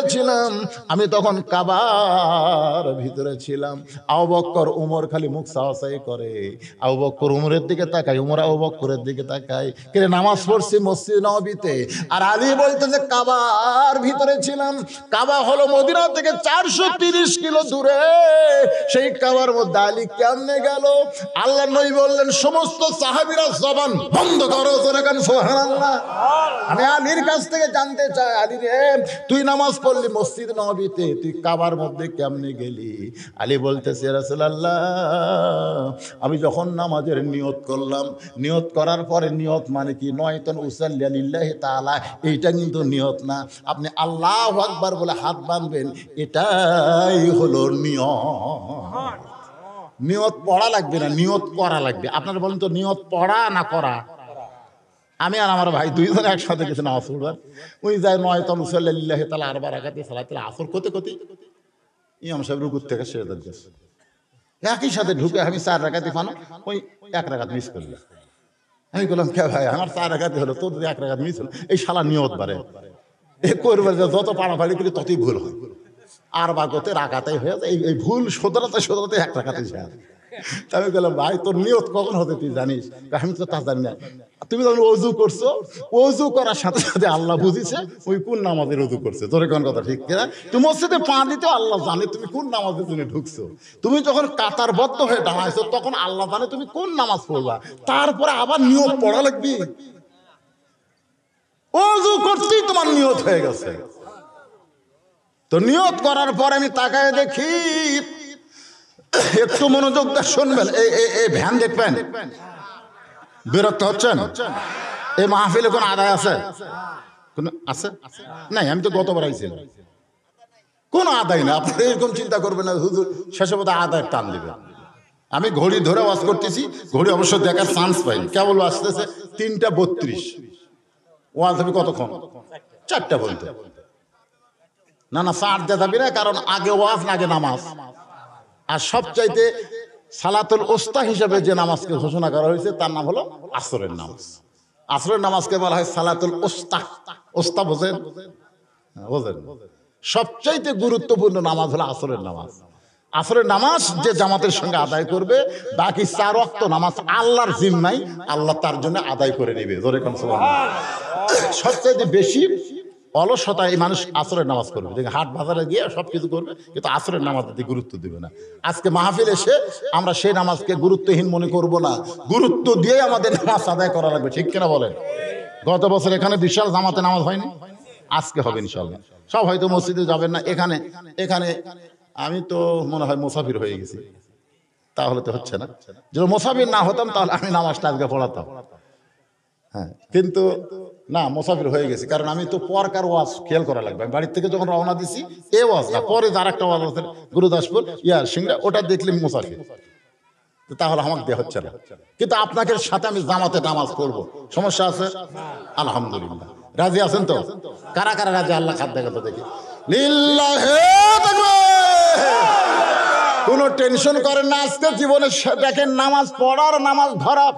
ছিলাম, আবু বকর উমর খালি মুখ সাওয়াসাই করে। আবু বকর উমরের দিকে তাকায়, উমর আবু বকরের দিকে তাকায়। কে নামাজ পড়ছি মসজিদ নববীতে, আর আলী বলতেছে কাবার ভিতরে ছিলাম। কাবা হলো মদিনা থেকে 430 কিলো দূরে। সেই কাবার মধ্যে আলী কেমনে গেল? আল্লাহ নবী বললেন, সমস্ত সাহাবীরা জবান বন্ধ করো, সুবহানাল্লাহ। আমি আলীর কাছ থেকে জানতে চাই, আলী রে, তুই নামাজ পড়লি মসজিদ নববীতে, তুই কাবার মধ্যে কেমনে গেলি? আলী বলতেছে, রাসূলুল্লাহ, আমি যখন নামাজের নিয়ত করলাম, নিয়ত করার পরে, নিয়ত মানে কি? নয়তন উসাল্লি লিল্লাহি তাআলা, এইটা কিন্তু নিয়ত না। আপনি আল্লাহু আকবার বলে হাত বাঁধবেন, এটাই হলো নিয়ত। নিয়ত পড়া লাগবে না, নিয়ত করা লাগবে। আপনারা বলেন তো, নিয়ত পড়া না করা? আমি আর আমার ভাই দুইজন একসাথে গেছি নামাজ পড়বার। ওই যায় নয়তন উসাল্লি লিল্লাহি তাআলা 4 রাকাতে সালাতুল আসর করতে ইমাম সাহেব রুকুর থেকে সিজদায় গেছে। একই সাথে ঢুকে আমি 4 রাকাতে ফানো, ওই 1 রাকাত মিস করলাম। আমি বললাম, কে ভাই, আমার 4 রাকাতে হলো, তোর 1 রাকাত মিস হলো। এই শালা নিয়ত বাড়ে, এ করবার যত পাড়াপাড়ি করি ততই ভুল হয়। আর বাগতে রাকাতেই হয়ে যায়, এই ভুল শোধরাতে 1 রাকাতে যায়। আমি বললাম, ভাই তোর নিয়ত কখন হতে তুই জানিস? আমি তো তা জানি না। তুমি যখন অজু করছো, অজু করার সাথে সাথে আল্লাহ বুঝিছে ওই কোন নামাজের অজু করছে। তোর কোন কথা ঠিক কিনা? তুমি মসজিদে পা দিতে আল্লাহ জানে তুমি কোন নামাজের জন্য ঢুকছো। তুমি যখন কাতারবদ্ধ হয়ে দাঁড়াইছো তখন আল্লাহ জানে তুমি কোন নামাজ পড়বা। তারপরে আবার নিয়ত পড়া লাগবে। অজু করতেই তোমার নিয়ত হয়ে গেছে। তো নিয়ত করার পর আমি তাকায় দেখি একটু মনোযোগ দিয়ে শুনবেন। এই ভ্যান দেখবেন, বিরক্ত হচ্ছেন? এই মাহফিলে কোন আদায় আছে? কোন আছে? নাই, আমি তো গতবার আইছিলাম, কোন আদায় না। আপনি এরকম চিন্তা করবেন না হুজুর শেষে বোধহয় আদায়ের টান দিবে। আমি ঘড়ি ধরে ওয়াজ করতেছি, ঘড়ি অবশ্য দেখার চান্স পাইনি, কেবল আসতেছে 3:32। ওয়াজ হবে কতক্ষণ? 4টা বলতে। না না, 4 দিয়ে যাবি না, কারণ আগে ওয়াজ না আগে নামাজ। আর সবচাইতে সালাতুল ওস্তা হিসেবে যে নামাজকে ঘোষণা করা হয়েছে তার নাম হলো আসরের নামাজ। আসরের নামাজকে বলা হয় সালাতুল ওস্তা। ওস্তা বোঝেন? বোঝেন? সবচাইতে গুরুত্বপূর্ণ নামাজ হলো আসরের নামাজ। আসরের নামাজ যে জামাতের সঙ্গে আদায় করবে, বাকি 4 ওয়াক্ত নামাজ আল্লাহর জিম্মায়, আল্লাহ তার জন্য আদায় করে নেবে। জোরে কোন সুবহানাল্লাহ। সবচাইতে বেশি অলসতা এই মানুষ আসরের নামাজ করবে, দেখে হাট বাজারে গিয়ে সবকিছু করবে, কিন্তু আসরের নামাজ দিতে গুরুত্ব দিবে না। আজকে মাহফিল এসে আমরা সেই নামাজকে গুরুত্বহীন মনে করব না, গুরুত্ব দিয়ে আমাদের নামাজ আদায় করা লাগবে, ঠিক কিনা বলেন? গত বছর এখানে বিশাল জামাতে নামাজ হয়নি, আজকে হবে ইনশাআল্লাহ। সব হয়তো মসজিদে যাবেন না, এখানে আমি তো মনে হয় মুসাফির হয়ে গেছি, তাহলে তো হচ্ছে না। যদি মুসাফির না হতাম তাহলে আমি নামাজটা আজকে পড়াতাম। হ্যাঁ, কিন্তু না, মুসাফির হয়ে গেছি, কারণ আমি তো পরকার ওয়াজ খেয়াল করা লাগবে। আমি বাড়ির থেকে যখন রওনা দিছি এ ওয়াজ না, পরে যার একটা ওয়াজ আছে গুরুদাসপুর সিংড়া, ওটা দেখলে মুসাফির, তাহলে আমাকে দেওয়া হচ্ছে না। কিন্তু আপনাকে সাথে আমি জামাতে নামাজ পড়বো, সমস্যা আছে? আলহামদুলিল্লাহ। রাজি আছেন তো? কারা কারা রাজি? আল্লাহ খাদ দেখা তো দেখি। লিল্লাহে তাকবীর। কোনো টেনশন করেন না, আজকে জীবনে দেখেন নামাজ পড়ার, নামাজ ধরা,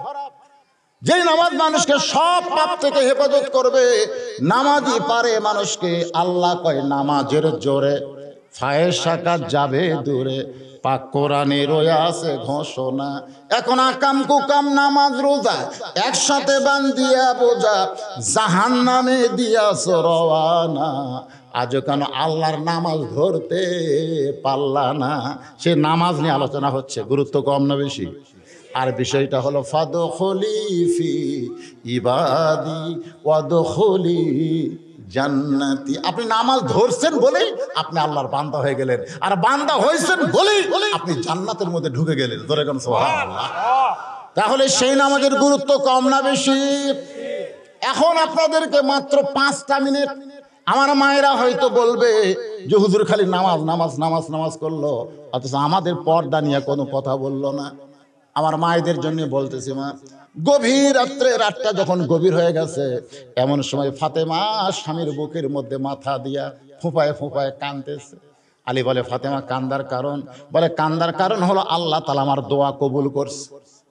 যেই নামাজ মানুষকে সব পাপ থেকে হেফাজত করবে, নামাজই পারে মানুষকে। আল্লাহ কয় নামাজের জোরে ফায়েশা কাজ যাবে দূরে, পাক কোরআনে রয়ে আছে ঘোষণা। এখন আকাম কুকাম নামাজ রোজা একসাথে বান্ধিয়া বোঝা, জাহান্নামে দিয়াছ রওয়ানা। আজ কেন আল্লাহর নামাজ ধরতে পারলা না? সে নামাজ নিয়ে আলোচনা হচ্ছে, গুরুত্ব কম না বেশি? আর বিষয়টা হলো ফাদখুলি ফি ইবাদি ওয়াদখুলি জান্নাতি। আপনি নামাজ ধরছেন বলেই আপনি আল্লাহর বান্দা হয়ে গেলেন, আর বান্দা হয়েছেন বলেই আপনি জান্নাতের মধ্যে ঢুকে গেলেন। ধরে কোন সুবহানাল্লাহ। তাহলে সেই নামাজের গুরুত্ব কম না বেশি? এখন আপনাদেরকে মাত্র 5টা মিনিট, আমার মায়েরা হয়তো বলবে যে হুজুর খালি নামাজ নামাজ নামাজ নামাজ করলো, অথচ আমাদের পর্দা নিয়ে কোনো কথা বললো না। আমার মায়েদের জন্য বলতেছি, মা, গভীর রাত্রে, রাতটা যখন গভীর হয়ে গেছে, এমন সময় ফাতেমা স্বামীর বুকের মধ্যে মাথা দিয়া ফুঁপায় ফুঁপায় কাঁদতেছে। আলী বলে, ফাতেমা কান্দার কারণ? বলে, কান্দার কারণ হলো আল্লাহ তাআলা আমার দোয়া কবুল করছে,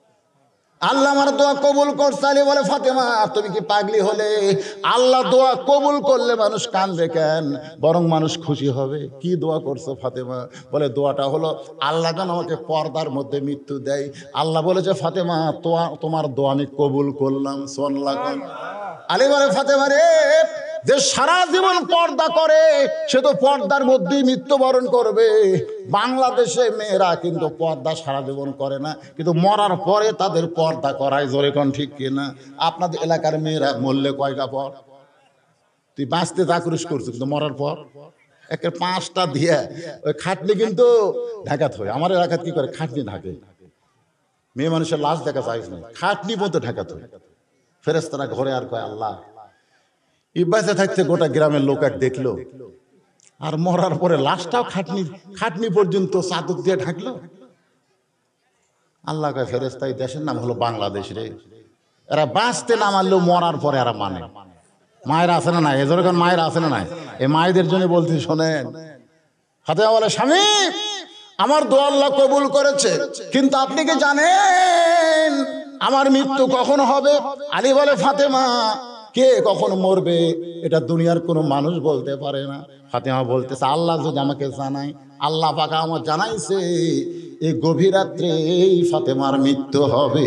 আল্লাহ আমার দোয়া কবুল করছে। আলী বলে, ফাতেমা তুমি কি পাগলি হলে? আল্লাহ দোয়া কবুল করলে মানুষ কাঁদবে কেন? বরং মানুষ খুশি হবে। কি দোয়া করছো ফাতেমা? বলে, দোয়াটা হলো আল্লাহ যেন আমাকে পর্দার মধ্যে মৃত্যু দেয়। আল্লাহ বলেছে, ফাতেমা তোমার দোয়া আমি কবুল করলাম। সুবহানাল্লাহ। আলী বলে, ফাতেমা রে, যে সারা জীবন পর্দা করে সে তো পর্দার মধ্যেই মৃত্যুবরণ করবে। বাংলাদেশে মেয়েরা কিন্তু পর্দা সারা জীবন করে না, কিন্তু মরার পরে তাদের পর্দা করায়। জোরে কোন ঠিক কিনা? আপনাদের এলাকার মেয়েরা মরলে কয়টা পর? তুই বাঁচতে চাকরিশ করছিস, কিন্তু মরার পর একের 5টা দিয়ে ওই খাটনি কিন্তু ঢাকাত হয়। আমার এলাকায় কি করে? খাটনি ঢাকে। মেয়ে মানুষের লাশ দেখা যায় না, খাটনি মতো ঢাকাত হয়। ফেরেশতারা ঘরে আর কয়, আল্লাহ, ইবাসে থাকতে গোটা গ্রামের লোক এক দেখলো, আর মরার পরে লাশটাও খাটনি পর্যন্ত চাদর দিয়ে ঢাকলো। আল্লাহ কয়, ফেরেশতা, এই দেশের নাম হলো বাংলাদেশ রে, এরা বাঁচতে না মানলেও মরার পরে এরা মানে। মায়েরা আছে না নাই? এজন্য কারণ মায়েরা আছে না নাই? এই মায়েদের জন্য বলছি, শোনেন। ফাতেমা বলে, স্বামী, আমার দোয়া আল্লাহ কবুল করেছে, কিন্তু আপনি কি জানেন আমার মৃত্যু কখন হবে? আলী বলে, ফাতেমা, কে কখন মরবে এটা দুনিয়ার কোনো মানুষ বলতে পারে না। ফাতেমা বলতেছে, আল্লাহ যদি আমাকে জানায়, আল্লাহ পাক আমার জানাইছে এই গভীর রাত্রে এই ফাতেমার মৃত্যু হবে।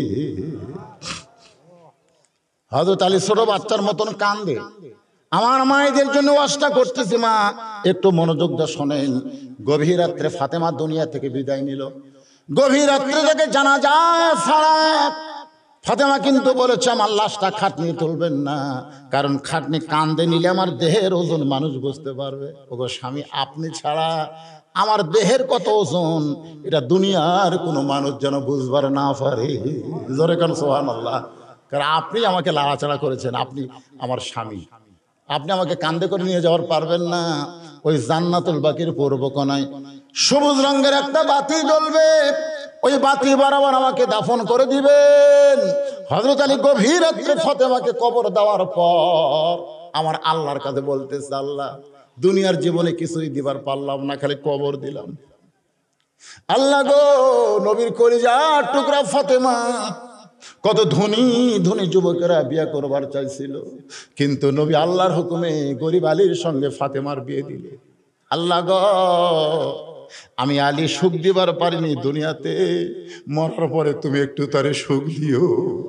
হযরত আলী ছোট বাচ্চার মতন কান্দে। আমার মায়েদের জন্য ওয়াজটা করতেছি, মা একটু মনোযোগ দিয়ে শোনেন। গভীর রাত্রে ফাতেমা দুনিয়া থেকে বিদায় নিল। গভীর রাত্রে থেকে জানাজা ছাড়া ফাতেমা কিন্তু বলেছে, আমার লাশটা খাটনি তুলবেন না, কারণ খাটনি কান্দে নিলে আমার দেহের ওজন মানুষ বুঝতে পারবে। ওগো স্বামী, আপনি ছাড়া আমার দেহের কত ওজন এটা দুনিয়ার কোনো মানুষ যেন বুঝবার না পারে। জোরে কান সুবহানাল্লাহ। কারণ আপনি আমাকে লাড়াচাড়া করেছেন, আপনি আমার স্বামী, আপনি আমাকে কান্দে করে নিয়ে যাওয়ার পারবেন না। ওই জান্নাতুল বাকির পূর্ব কোণায় সবুজ রঙের একটা বাতি জ্বলবে, ওই বাতি বরাবর আমাকে দাফন করে দিবেন। হযরত আলী গভীর রাত্রে ফাতেমাকে কবর দেওয়ার পর আমার আল্লাহর কাছে বলতেছে, আল্লাহ দুনিয়ার জীবনে কিছুই দিবার পারলাম না, খালি কবর দিলাম। আল্লাহ গো, নবীর কলিজার টুকরা ফাতেমা, কত ধনী ধনী যুবকেরা বিয়ে করবার চাইছিল, কিন্তু নবী আল্লাহর হুকুমে গরিব আলীর সঙ্গে ফাতেমার বিয়ে দিলে। আল্লাহ গো, আমি আলী সুখ দিবার পারিনি দুনিয়াতে, মরার পরে তুমি একটু তারে সুখ দিও।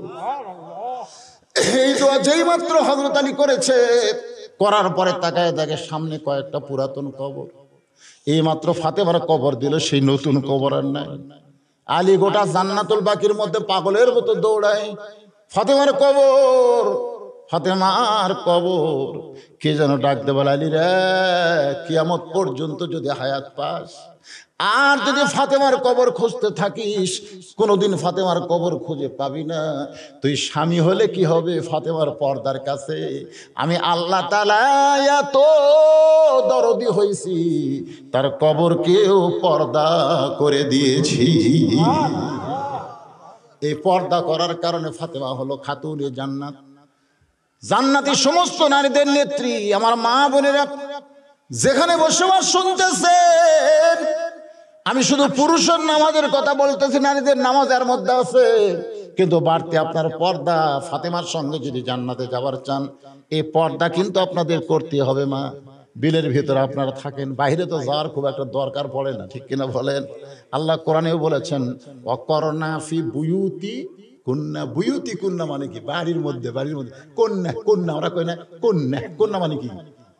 এই দোয়া যেই মাত্র হযরত আলী করেছে, করার পরে তাকায় দেখে সামনে কয়েকটা পুরাতন কবর। এই মাত্র ফাতেমার কবর দিল, সেই নতুন কবর আর নাই। আলী গোটা জান্নাতুল বাকির মধ্যে পাগলের মতো দৌড়ায়, ফাতেমার কবর, ফাতেমার কবর। কে যেন ডাকতে বলে, আলী রে, কিয়ামত পর্যন্ত যদি হায়াত পাস আর যদি ফাতেমার কবর খুঁজতে থাকিস, কোনোদিন ফাতেমার কবর খুঁজে পাবি না। তুই স্বামী হলে কি হবে ফাতেমার পর্দার কাছে, আমি আল্লাহ তাআলা এত দরদি হইছি, তার কবরকেও পর্দা করে দিয়েছি। এই পর্দা করার কারণে ফাতেমা হলো খাতুনে জান্নাত, জান্নাতি সমস্ত নারীদের নেত্রী। আমার মা বোনেরা যেখানে বসবাস শুনতেছেন, আমি শুধু পুরুষের নামাজের কথা বলতেছি, নারীদের নামাজ এর মধ্যে আছে, কিন্তু বাড়তি আপনার পর্দা। ফাতেমার সঙ্গে যদি জান্নাতে যাবার চান, এই পর্দা কিন্তু আপনাদের করতে হবে। মা, বিলের ভিতরে আপনারা থাকেন, বাইরে তো যাওয়ার খুব একটা দরকার পড়ে না, ঠিক কিনা বলেন? আল্লাহ কোরআনেও বলেছেন, ওয়াকরনা ফি বুয়ুতি কন্যা। বুয়ুতি কন্যা মানে কি? বাড়ির মধ্যে, বাড়ির মধ্যে। কন্যা, কন্যা আমরা কই না, কন্যা, কন্যা মানে কি?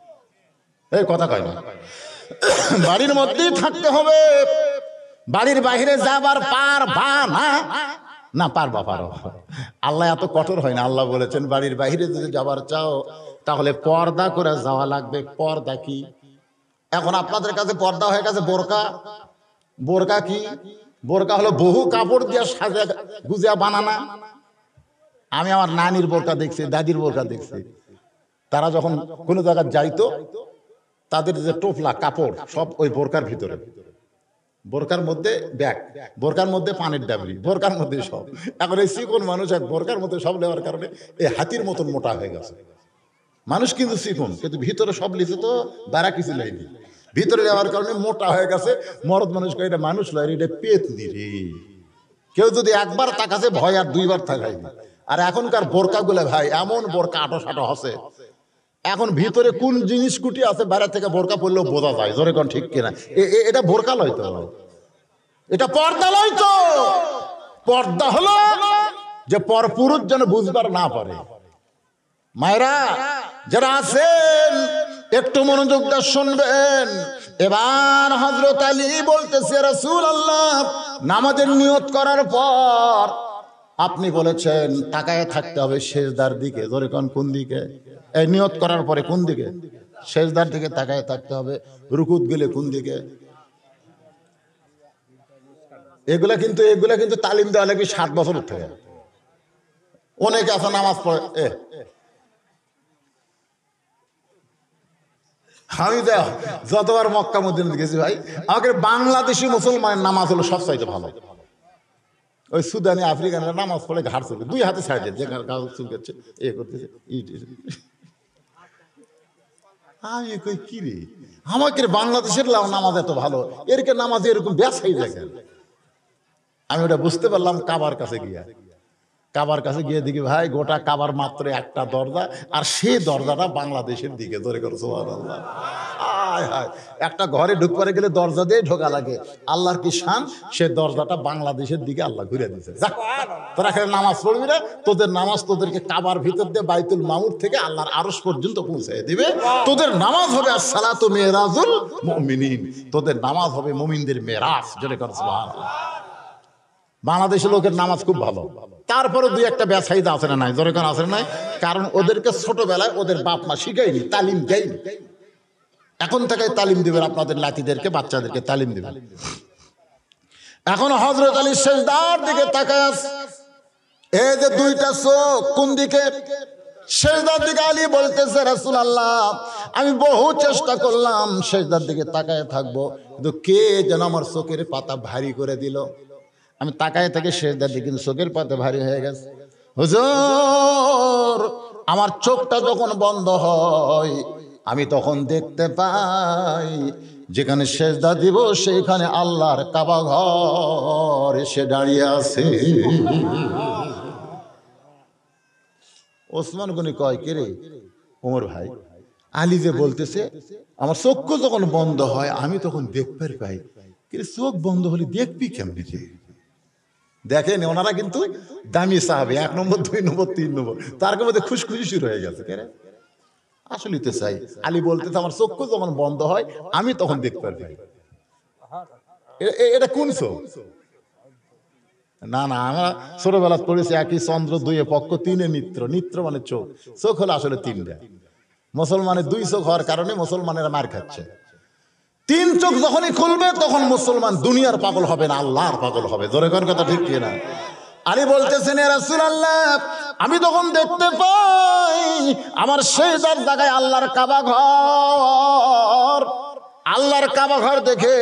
এই কথা কয় না, বাড়ির মধ্যেই থাকতে হবে, বাড়ির বাইরে যাবার পারবা না। না পারবা, পারো। আল্লাহ এত কঠোর হয় না। আল্লাহ বলেছেন বাড়ির বাইরে যদি যাবার চাও তাহলে পর্দা করে যাওয়া লাগবে। পর্দা কি? এখন আপনাদের কাছে পর্দা হয়ে গেছে বোরকা। বোরকা কি? বোরকা হলো বহু কাপড় দিয়ে সাজা গুজিয়া বানানা। আমি আমার নানির বোরকা দেখছি, দাদির বোরকা দেখছি, তারা যখন কোনো জায়গায় যাইতো, তাদের যে টোপলা কাপড় সব ওই বোরকার ভিতরে, বোরকার মধ্যে ব্যাগ, বোরকার মধ্যে পানির ডাবরি, বোরকার মধ্যে সব। এখন এই চিকন মানুষ এক বোরকার মধ্যে সব নেওয়ার কারণে এই হাতির মতন মোটা হয়ে গেছে মানুষ, কিন্তু চিকন, কিন্তু ভিতরে সব লিখে তো বাড়া কিছু লাইনি, ভিতরে নেওয়ার কারণে মোটা হয়ে গেছে। মরদ মানুষ কয় এটা মানুষ লয়, এটা পেতনি রে। কেউ যদি একবার তাকাছে ভয় আর দুইবার তাকায়নি। আর এখনকার বোরকাগুলো ভাই এমন বোরকা আটো সাটো হসে, এখন ভিতরে কোন জিনিস কুটি আছে বাইরে থেকে বোরকা পড়লেও বোঝা যায়। জোরে কোন ঠিক কিনা? এটা বোরকা লয় তো, এটা পর্দা লয় তো। পর্দা হলো যে পরপুরুষ যেন বুঝবার না পারে। মায়েরা যারা আছেন একটু মনোযোগ দিয়ে শুনবেন। এবার হযরত আলী বলতেছে, রাসূলুল্লাহ, নামাজের নিয়ত করার পর আপনি বলেছেন তাকায় থাকতে হবে সেজদার দিকে। জোরে কোন, কোন দিকে? এই নিয়ত করার পরে কোন দিকে? সেজদার দিকে তাকায় থাকতে হবে। রুকুত গেলে কোন দিকে? এগুলা কিন্তু তালিম দেওয়া লাগবে 7 বছর থেকে। অনেকে আছে নামাজ পড়ে, আমি যতবার মক্কা মদিনাতে গেছি ভাই, আমাকে বাংলাদেশি মুসলমানের নামাজ হলো সবচাইতে ভালো। ওই সুদানি আফ্রিকানরা নামাজ পড়ে ঘাড় চুলকে, 2 হাতে ছাড় দিয়ে, যে ঘাড় চুলকাচ্ছে এ করতেছে। আমি কই কি রে, আমাকে বাংলাদেশের নামাজ এত ভালো, এরকে নামাজ এরকম ব্যাসাই দেখেন। আমি ওটা বুঝতে পারলাম কাবার কাছে গিয়া। কাবার কাছে গিয়ে দেখি ভাই গোটা কাবার মাত্র একটা দরজা, আর সেই দরজাটা বাংলাদেশের দিকে। ধরে করো সুবহানাল্লাহ। আয় হায়, একটা ঘরে ঢুকতে গেলে দরজা দিয়ে ঢোকা লাগে। আল্লাহর কি শান, সে দরজাটা বাংলাদেশের দিকে আল্লাহ ঘুরে দিয়েছে। তোরা এখানে নামাজ পড়বি না, তোদের নামাজ তোদেরকে কাবার ভিতর দিয়ে বাইতুল মামুর থেকে আল্লাহর আরশ পর্যন্ত পৌঁছে দিবে। তোদের নামাজ হবে আসসালাতু মিরাজুল মুমিনিন, তোদের নামাজ হবে মুমিনদের মেরাজ। জোরে করো সুবহানাল্লাহ। বাংলাদেশের লোকের নামাজ খুব ভালো, তারপরে 2-1টা ব্যাসাইদা আছে না নাই? জোরে কোন আছে না নাই? কারণ ওদেরকে ছোটবেলায় ওদের বাপ মা শিখায়নি, তালিম দেয়নি। এখন থেকে তালিম দিবেন আপনাদের নাতিদেরকে, বাচ্চাদেরকে তালিম দিবেন। এখন হযরত আলী সেজদার দিকে তাকায় আছে, এই যে দুইটা চোখ কোন দিকে? সেজদার দিকে। আলী বলতেছে রাসূলুল্লাহ আমি বহু চেষ্টা করলাম সেজদার দিকে তাকায় থাকবো, কিন্তু কে যেন আমার চোখের পাতা ভারী করে দিল। আমি তাকায় থেকে সেজদার দিকে, কিন্তু চোখের পাতা ভারী হয়ে গেছে। হুজুর আমার চোখটা যখন বন্ধ হয় আমি তখন দেখতে পাই যেখানে সেজদা দিব সেইখানে আল্লাহর কাবা ঘর এসে দাঁড়িয়ে আছে। ওসমান গনি কয়, কে রে? ওমর ভাই, আলী যে বলতেছে আমার চক্ষু যখন বন্ধ হয় আমি তখন দেখতে পাই, কিন্তু চোখ বন্ধ হলে দেখবি কেমনি? দেখেন ওনারা কিন্তু দামি সাহাবী, 1 নম্বর 2 নম্বর 3 নম্বর, তার মধ্যে খুশখুশি শুরু হয়ে গেছে। কে রে? আসলে তো চাই। আলী বলতেছে আমার চক্ষু যখন বন্ধ হয় আমি তখন দেখতে পাই। এটা কোন চোখ? না না, আমরা ছোটবেলা পড়েছি একই চন্দ্র 2 পক্ষ 3 নিত্র। নিত্র মানে চোখ, চোখ হলো আসলে 3টা। মুসলমানের 2 চোখ হওয়ার কারণে মুসলমানেরা মার খাচ্ছে। 3 চোখ যখনই খুলবে তখন মুসলমান দুনিয়ার পাগল হবে না, আল্লাহর পাগল হবে। জোরে কোন কথা ঠিক কি না? আলী বলতেছেন ইয়া রাসূলুল্লাহ আমি তখন দেখতে পাই আমার সেজদার জায়গায় আল্লাহর কাবা ঘর। আল্লাহর কাবা ঘর দেখে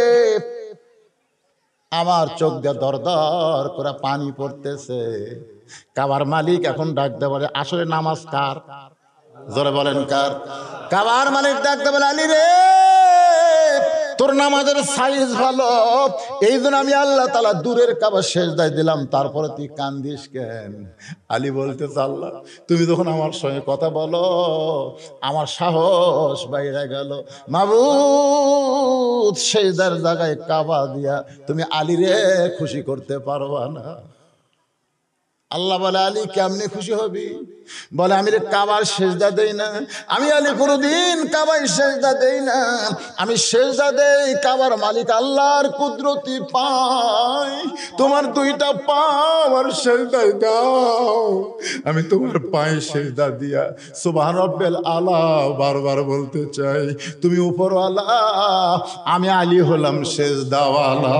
আমার চোখ দিয়ে দর দর করে পানি পড়তেছে। কাবার মালিক এখন ডাক দেয় বলে, আসলে নামাজ কার? জোরে বলেন কার? কাবার মালিক ডাক দেয় বলে, আলী রে তোর নামাজের সাইজ ভালো, এই জন্য আমি আল্লাহ তাআলা দূরের কাবা সেজদায় দিলাম, তারপরে তুই কান্দিস কেন? আলী বলতেছে, আল্লাহ তুমি যখন আমার সঙ্গে কথা বলো আমার সাহস বাইরে গেল। মাবুদ সেজদার জায়গায় কাবা দিয়া তুমি আলী রে খুশি করতে পারবা না। আল্লাহ বলে, আলী কেমনে খুশি হবি? বলে, আমি রে কাবার সেজদা দেই না, আমি আলী কোনদিন কাবায় সেজদা দেই না, আমি সেজদা দেই কাবার মালিক আল্লাহর কুদরতি পাই। তোমার 2টা পা আমার সেজদায় দাও, আমি তোমার পায়ে সেজদা দিয়া সুবহান রাব্বিল আলা বারবার বলতে চাই। তুমি উপরওয়ালা, আমি আলী হলাম সেজদাওয়ালা।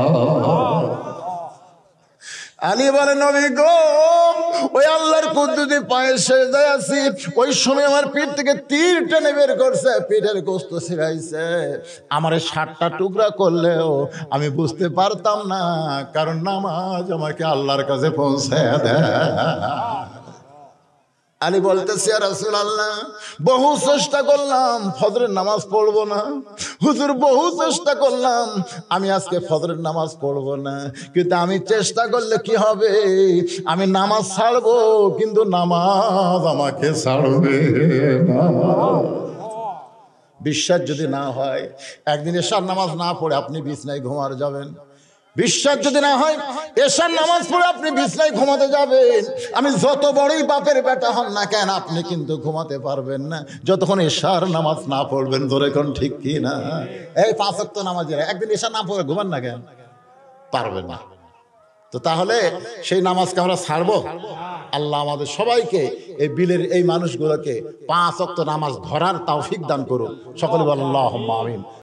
আলী বলে, নবী গো ওই আল্লাহর কুদরতি পায়ে সেজদায় আছি, ওই সময় আমার পিঠ থেকে তীর টেনে বের করছে, পিঠের গোশত ছিঁড়াইছে। আমার 60টা টুকরা করলেও আমি বুঝতে পারতাম না, কারণ নামাজ আমাকে আল্লাহর কাছে পৌঁছায় দেয়। আলী বলতেছে, ইয়া রাসূলুল্লাহ বহু চেষ্টা করলাম ফজরের নামাজ পড়বো না, হুজুর বহু চেষ্টা করলাম আমি আজকে ফজরের নামাজ পড়বো না, কিন্তু আমি চেষ্টা করলে কি হবে? আমি নামাজ ছাড়বো, কিন্তু নামাজ আমাকে ছাড়বে না। বিশ্বাস যদি না হয় একদিন এশার নামাজ না পড়ে আপনি বিছনায় ঘুমার যাবেন। বিশ্বাস যদি না হয় এশার নামাজ পড়ে আপনি বিছনায় ঘুমাতে যাবেন, আমি যত বড়ই বাপের বেটা হন না কেন আপনি কিন্তু ঘুমাতে পারবেন না যতক্ষণ এশার নামাজ না পড়বেন। ধরে কোন ঠিক কি না? এই 5 ওয়াক্ত নামাজের একদিন এশার না পড়ে ঘুমান না কেন? পারবেন না। তো তাহলে সেই নামাজকে আমরা ছাড়বো? আল্লাহ আমাদের সবাইকে এই বিলের এই মানুষগুলোকে 5 ওয়াক্ত নামাজ ধরার তৌফিক দান করুন। সকলে বলেন আল্লাহুম্মা আমিন।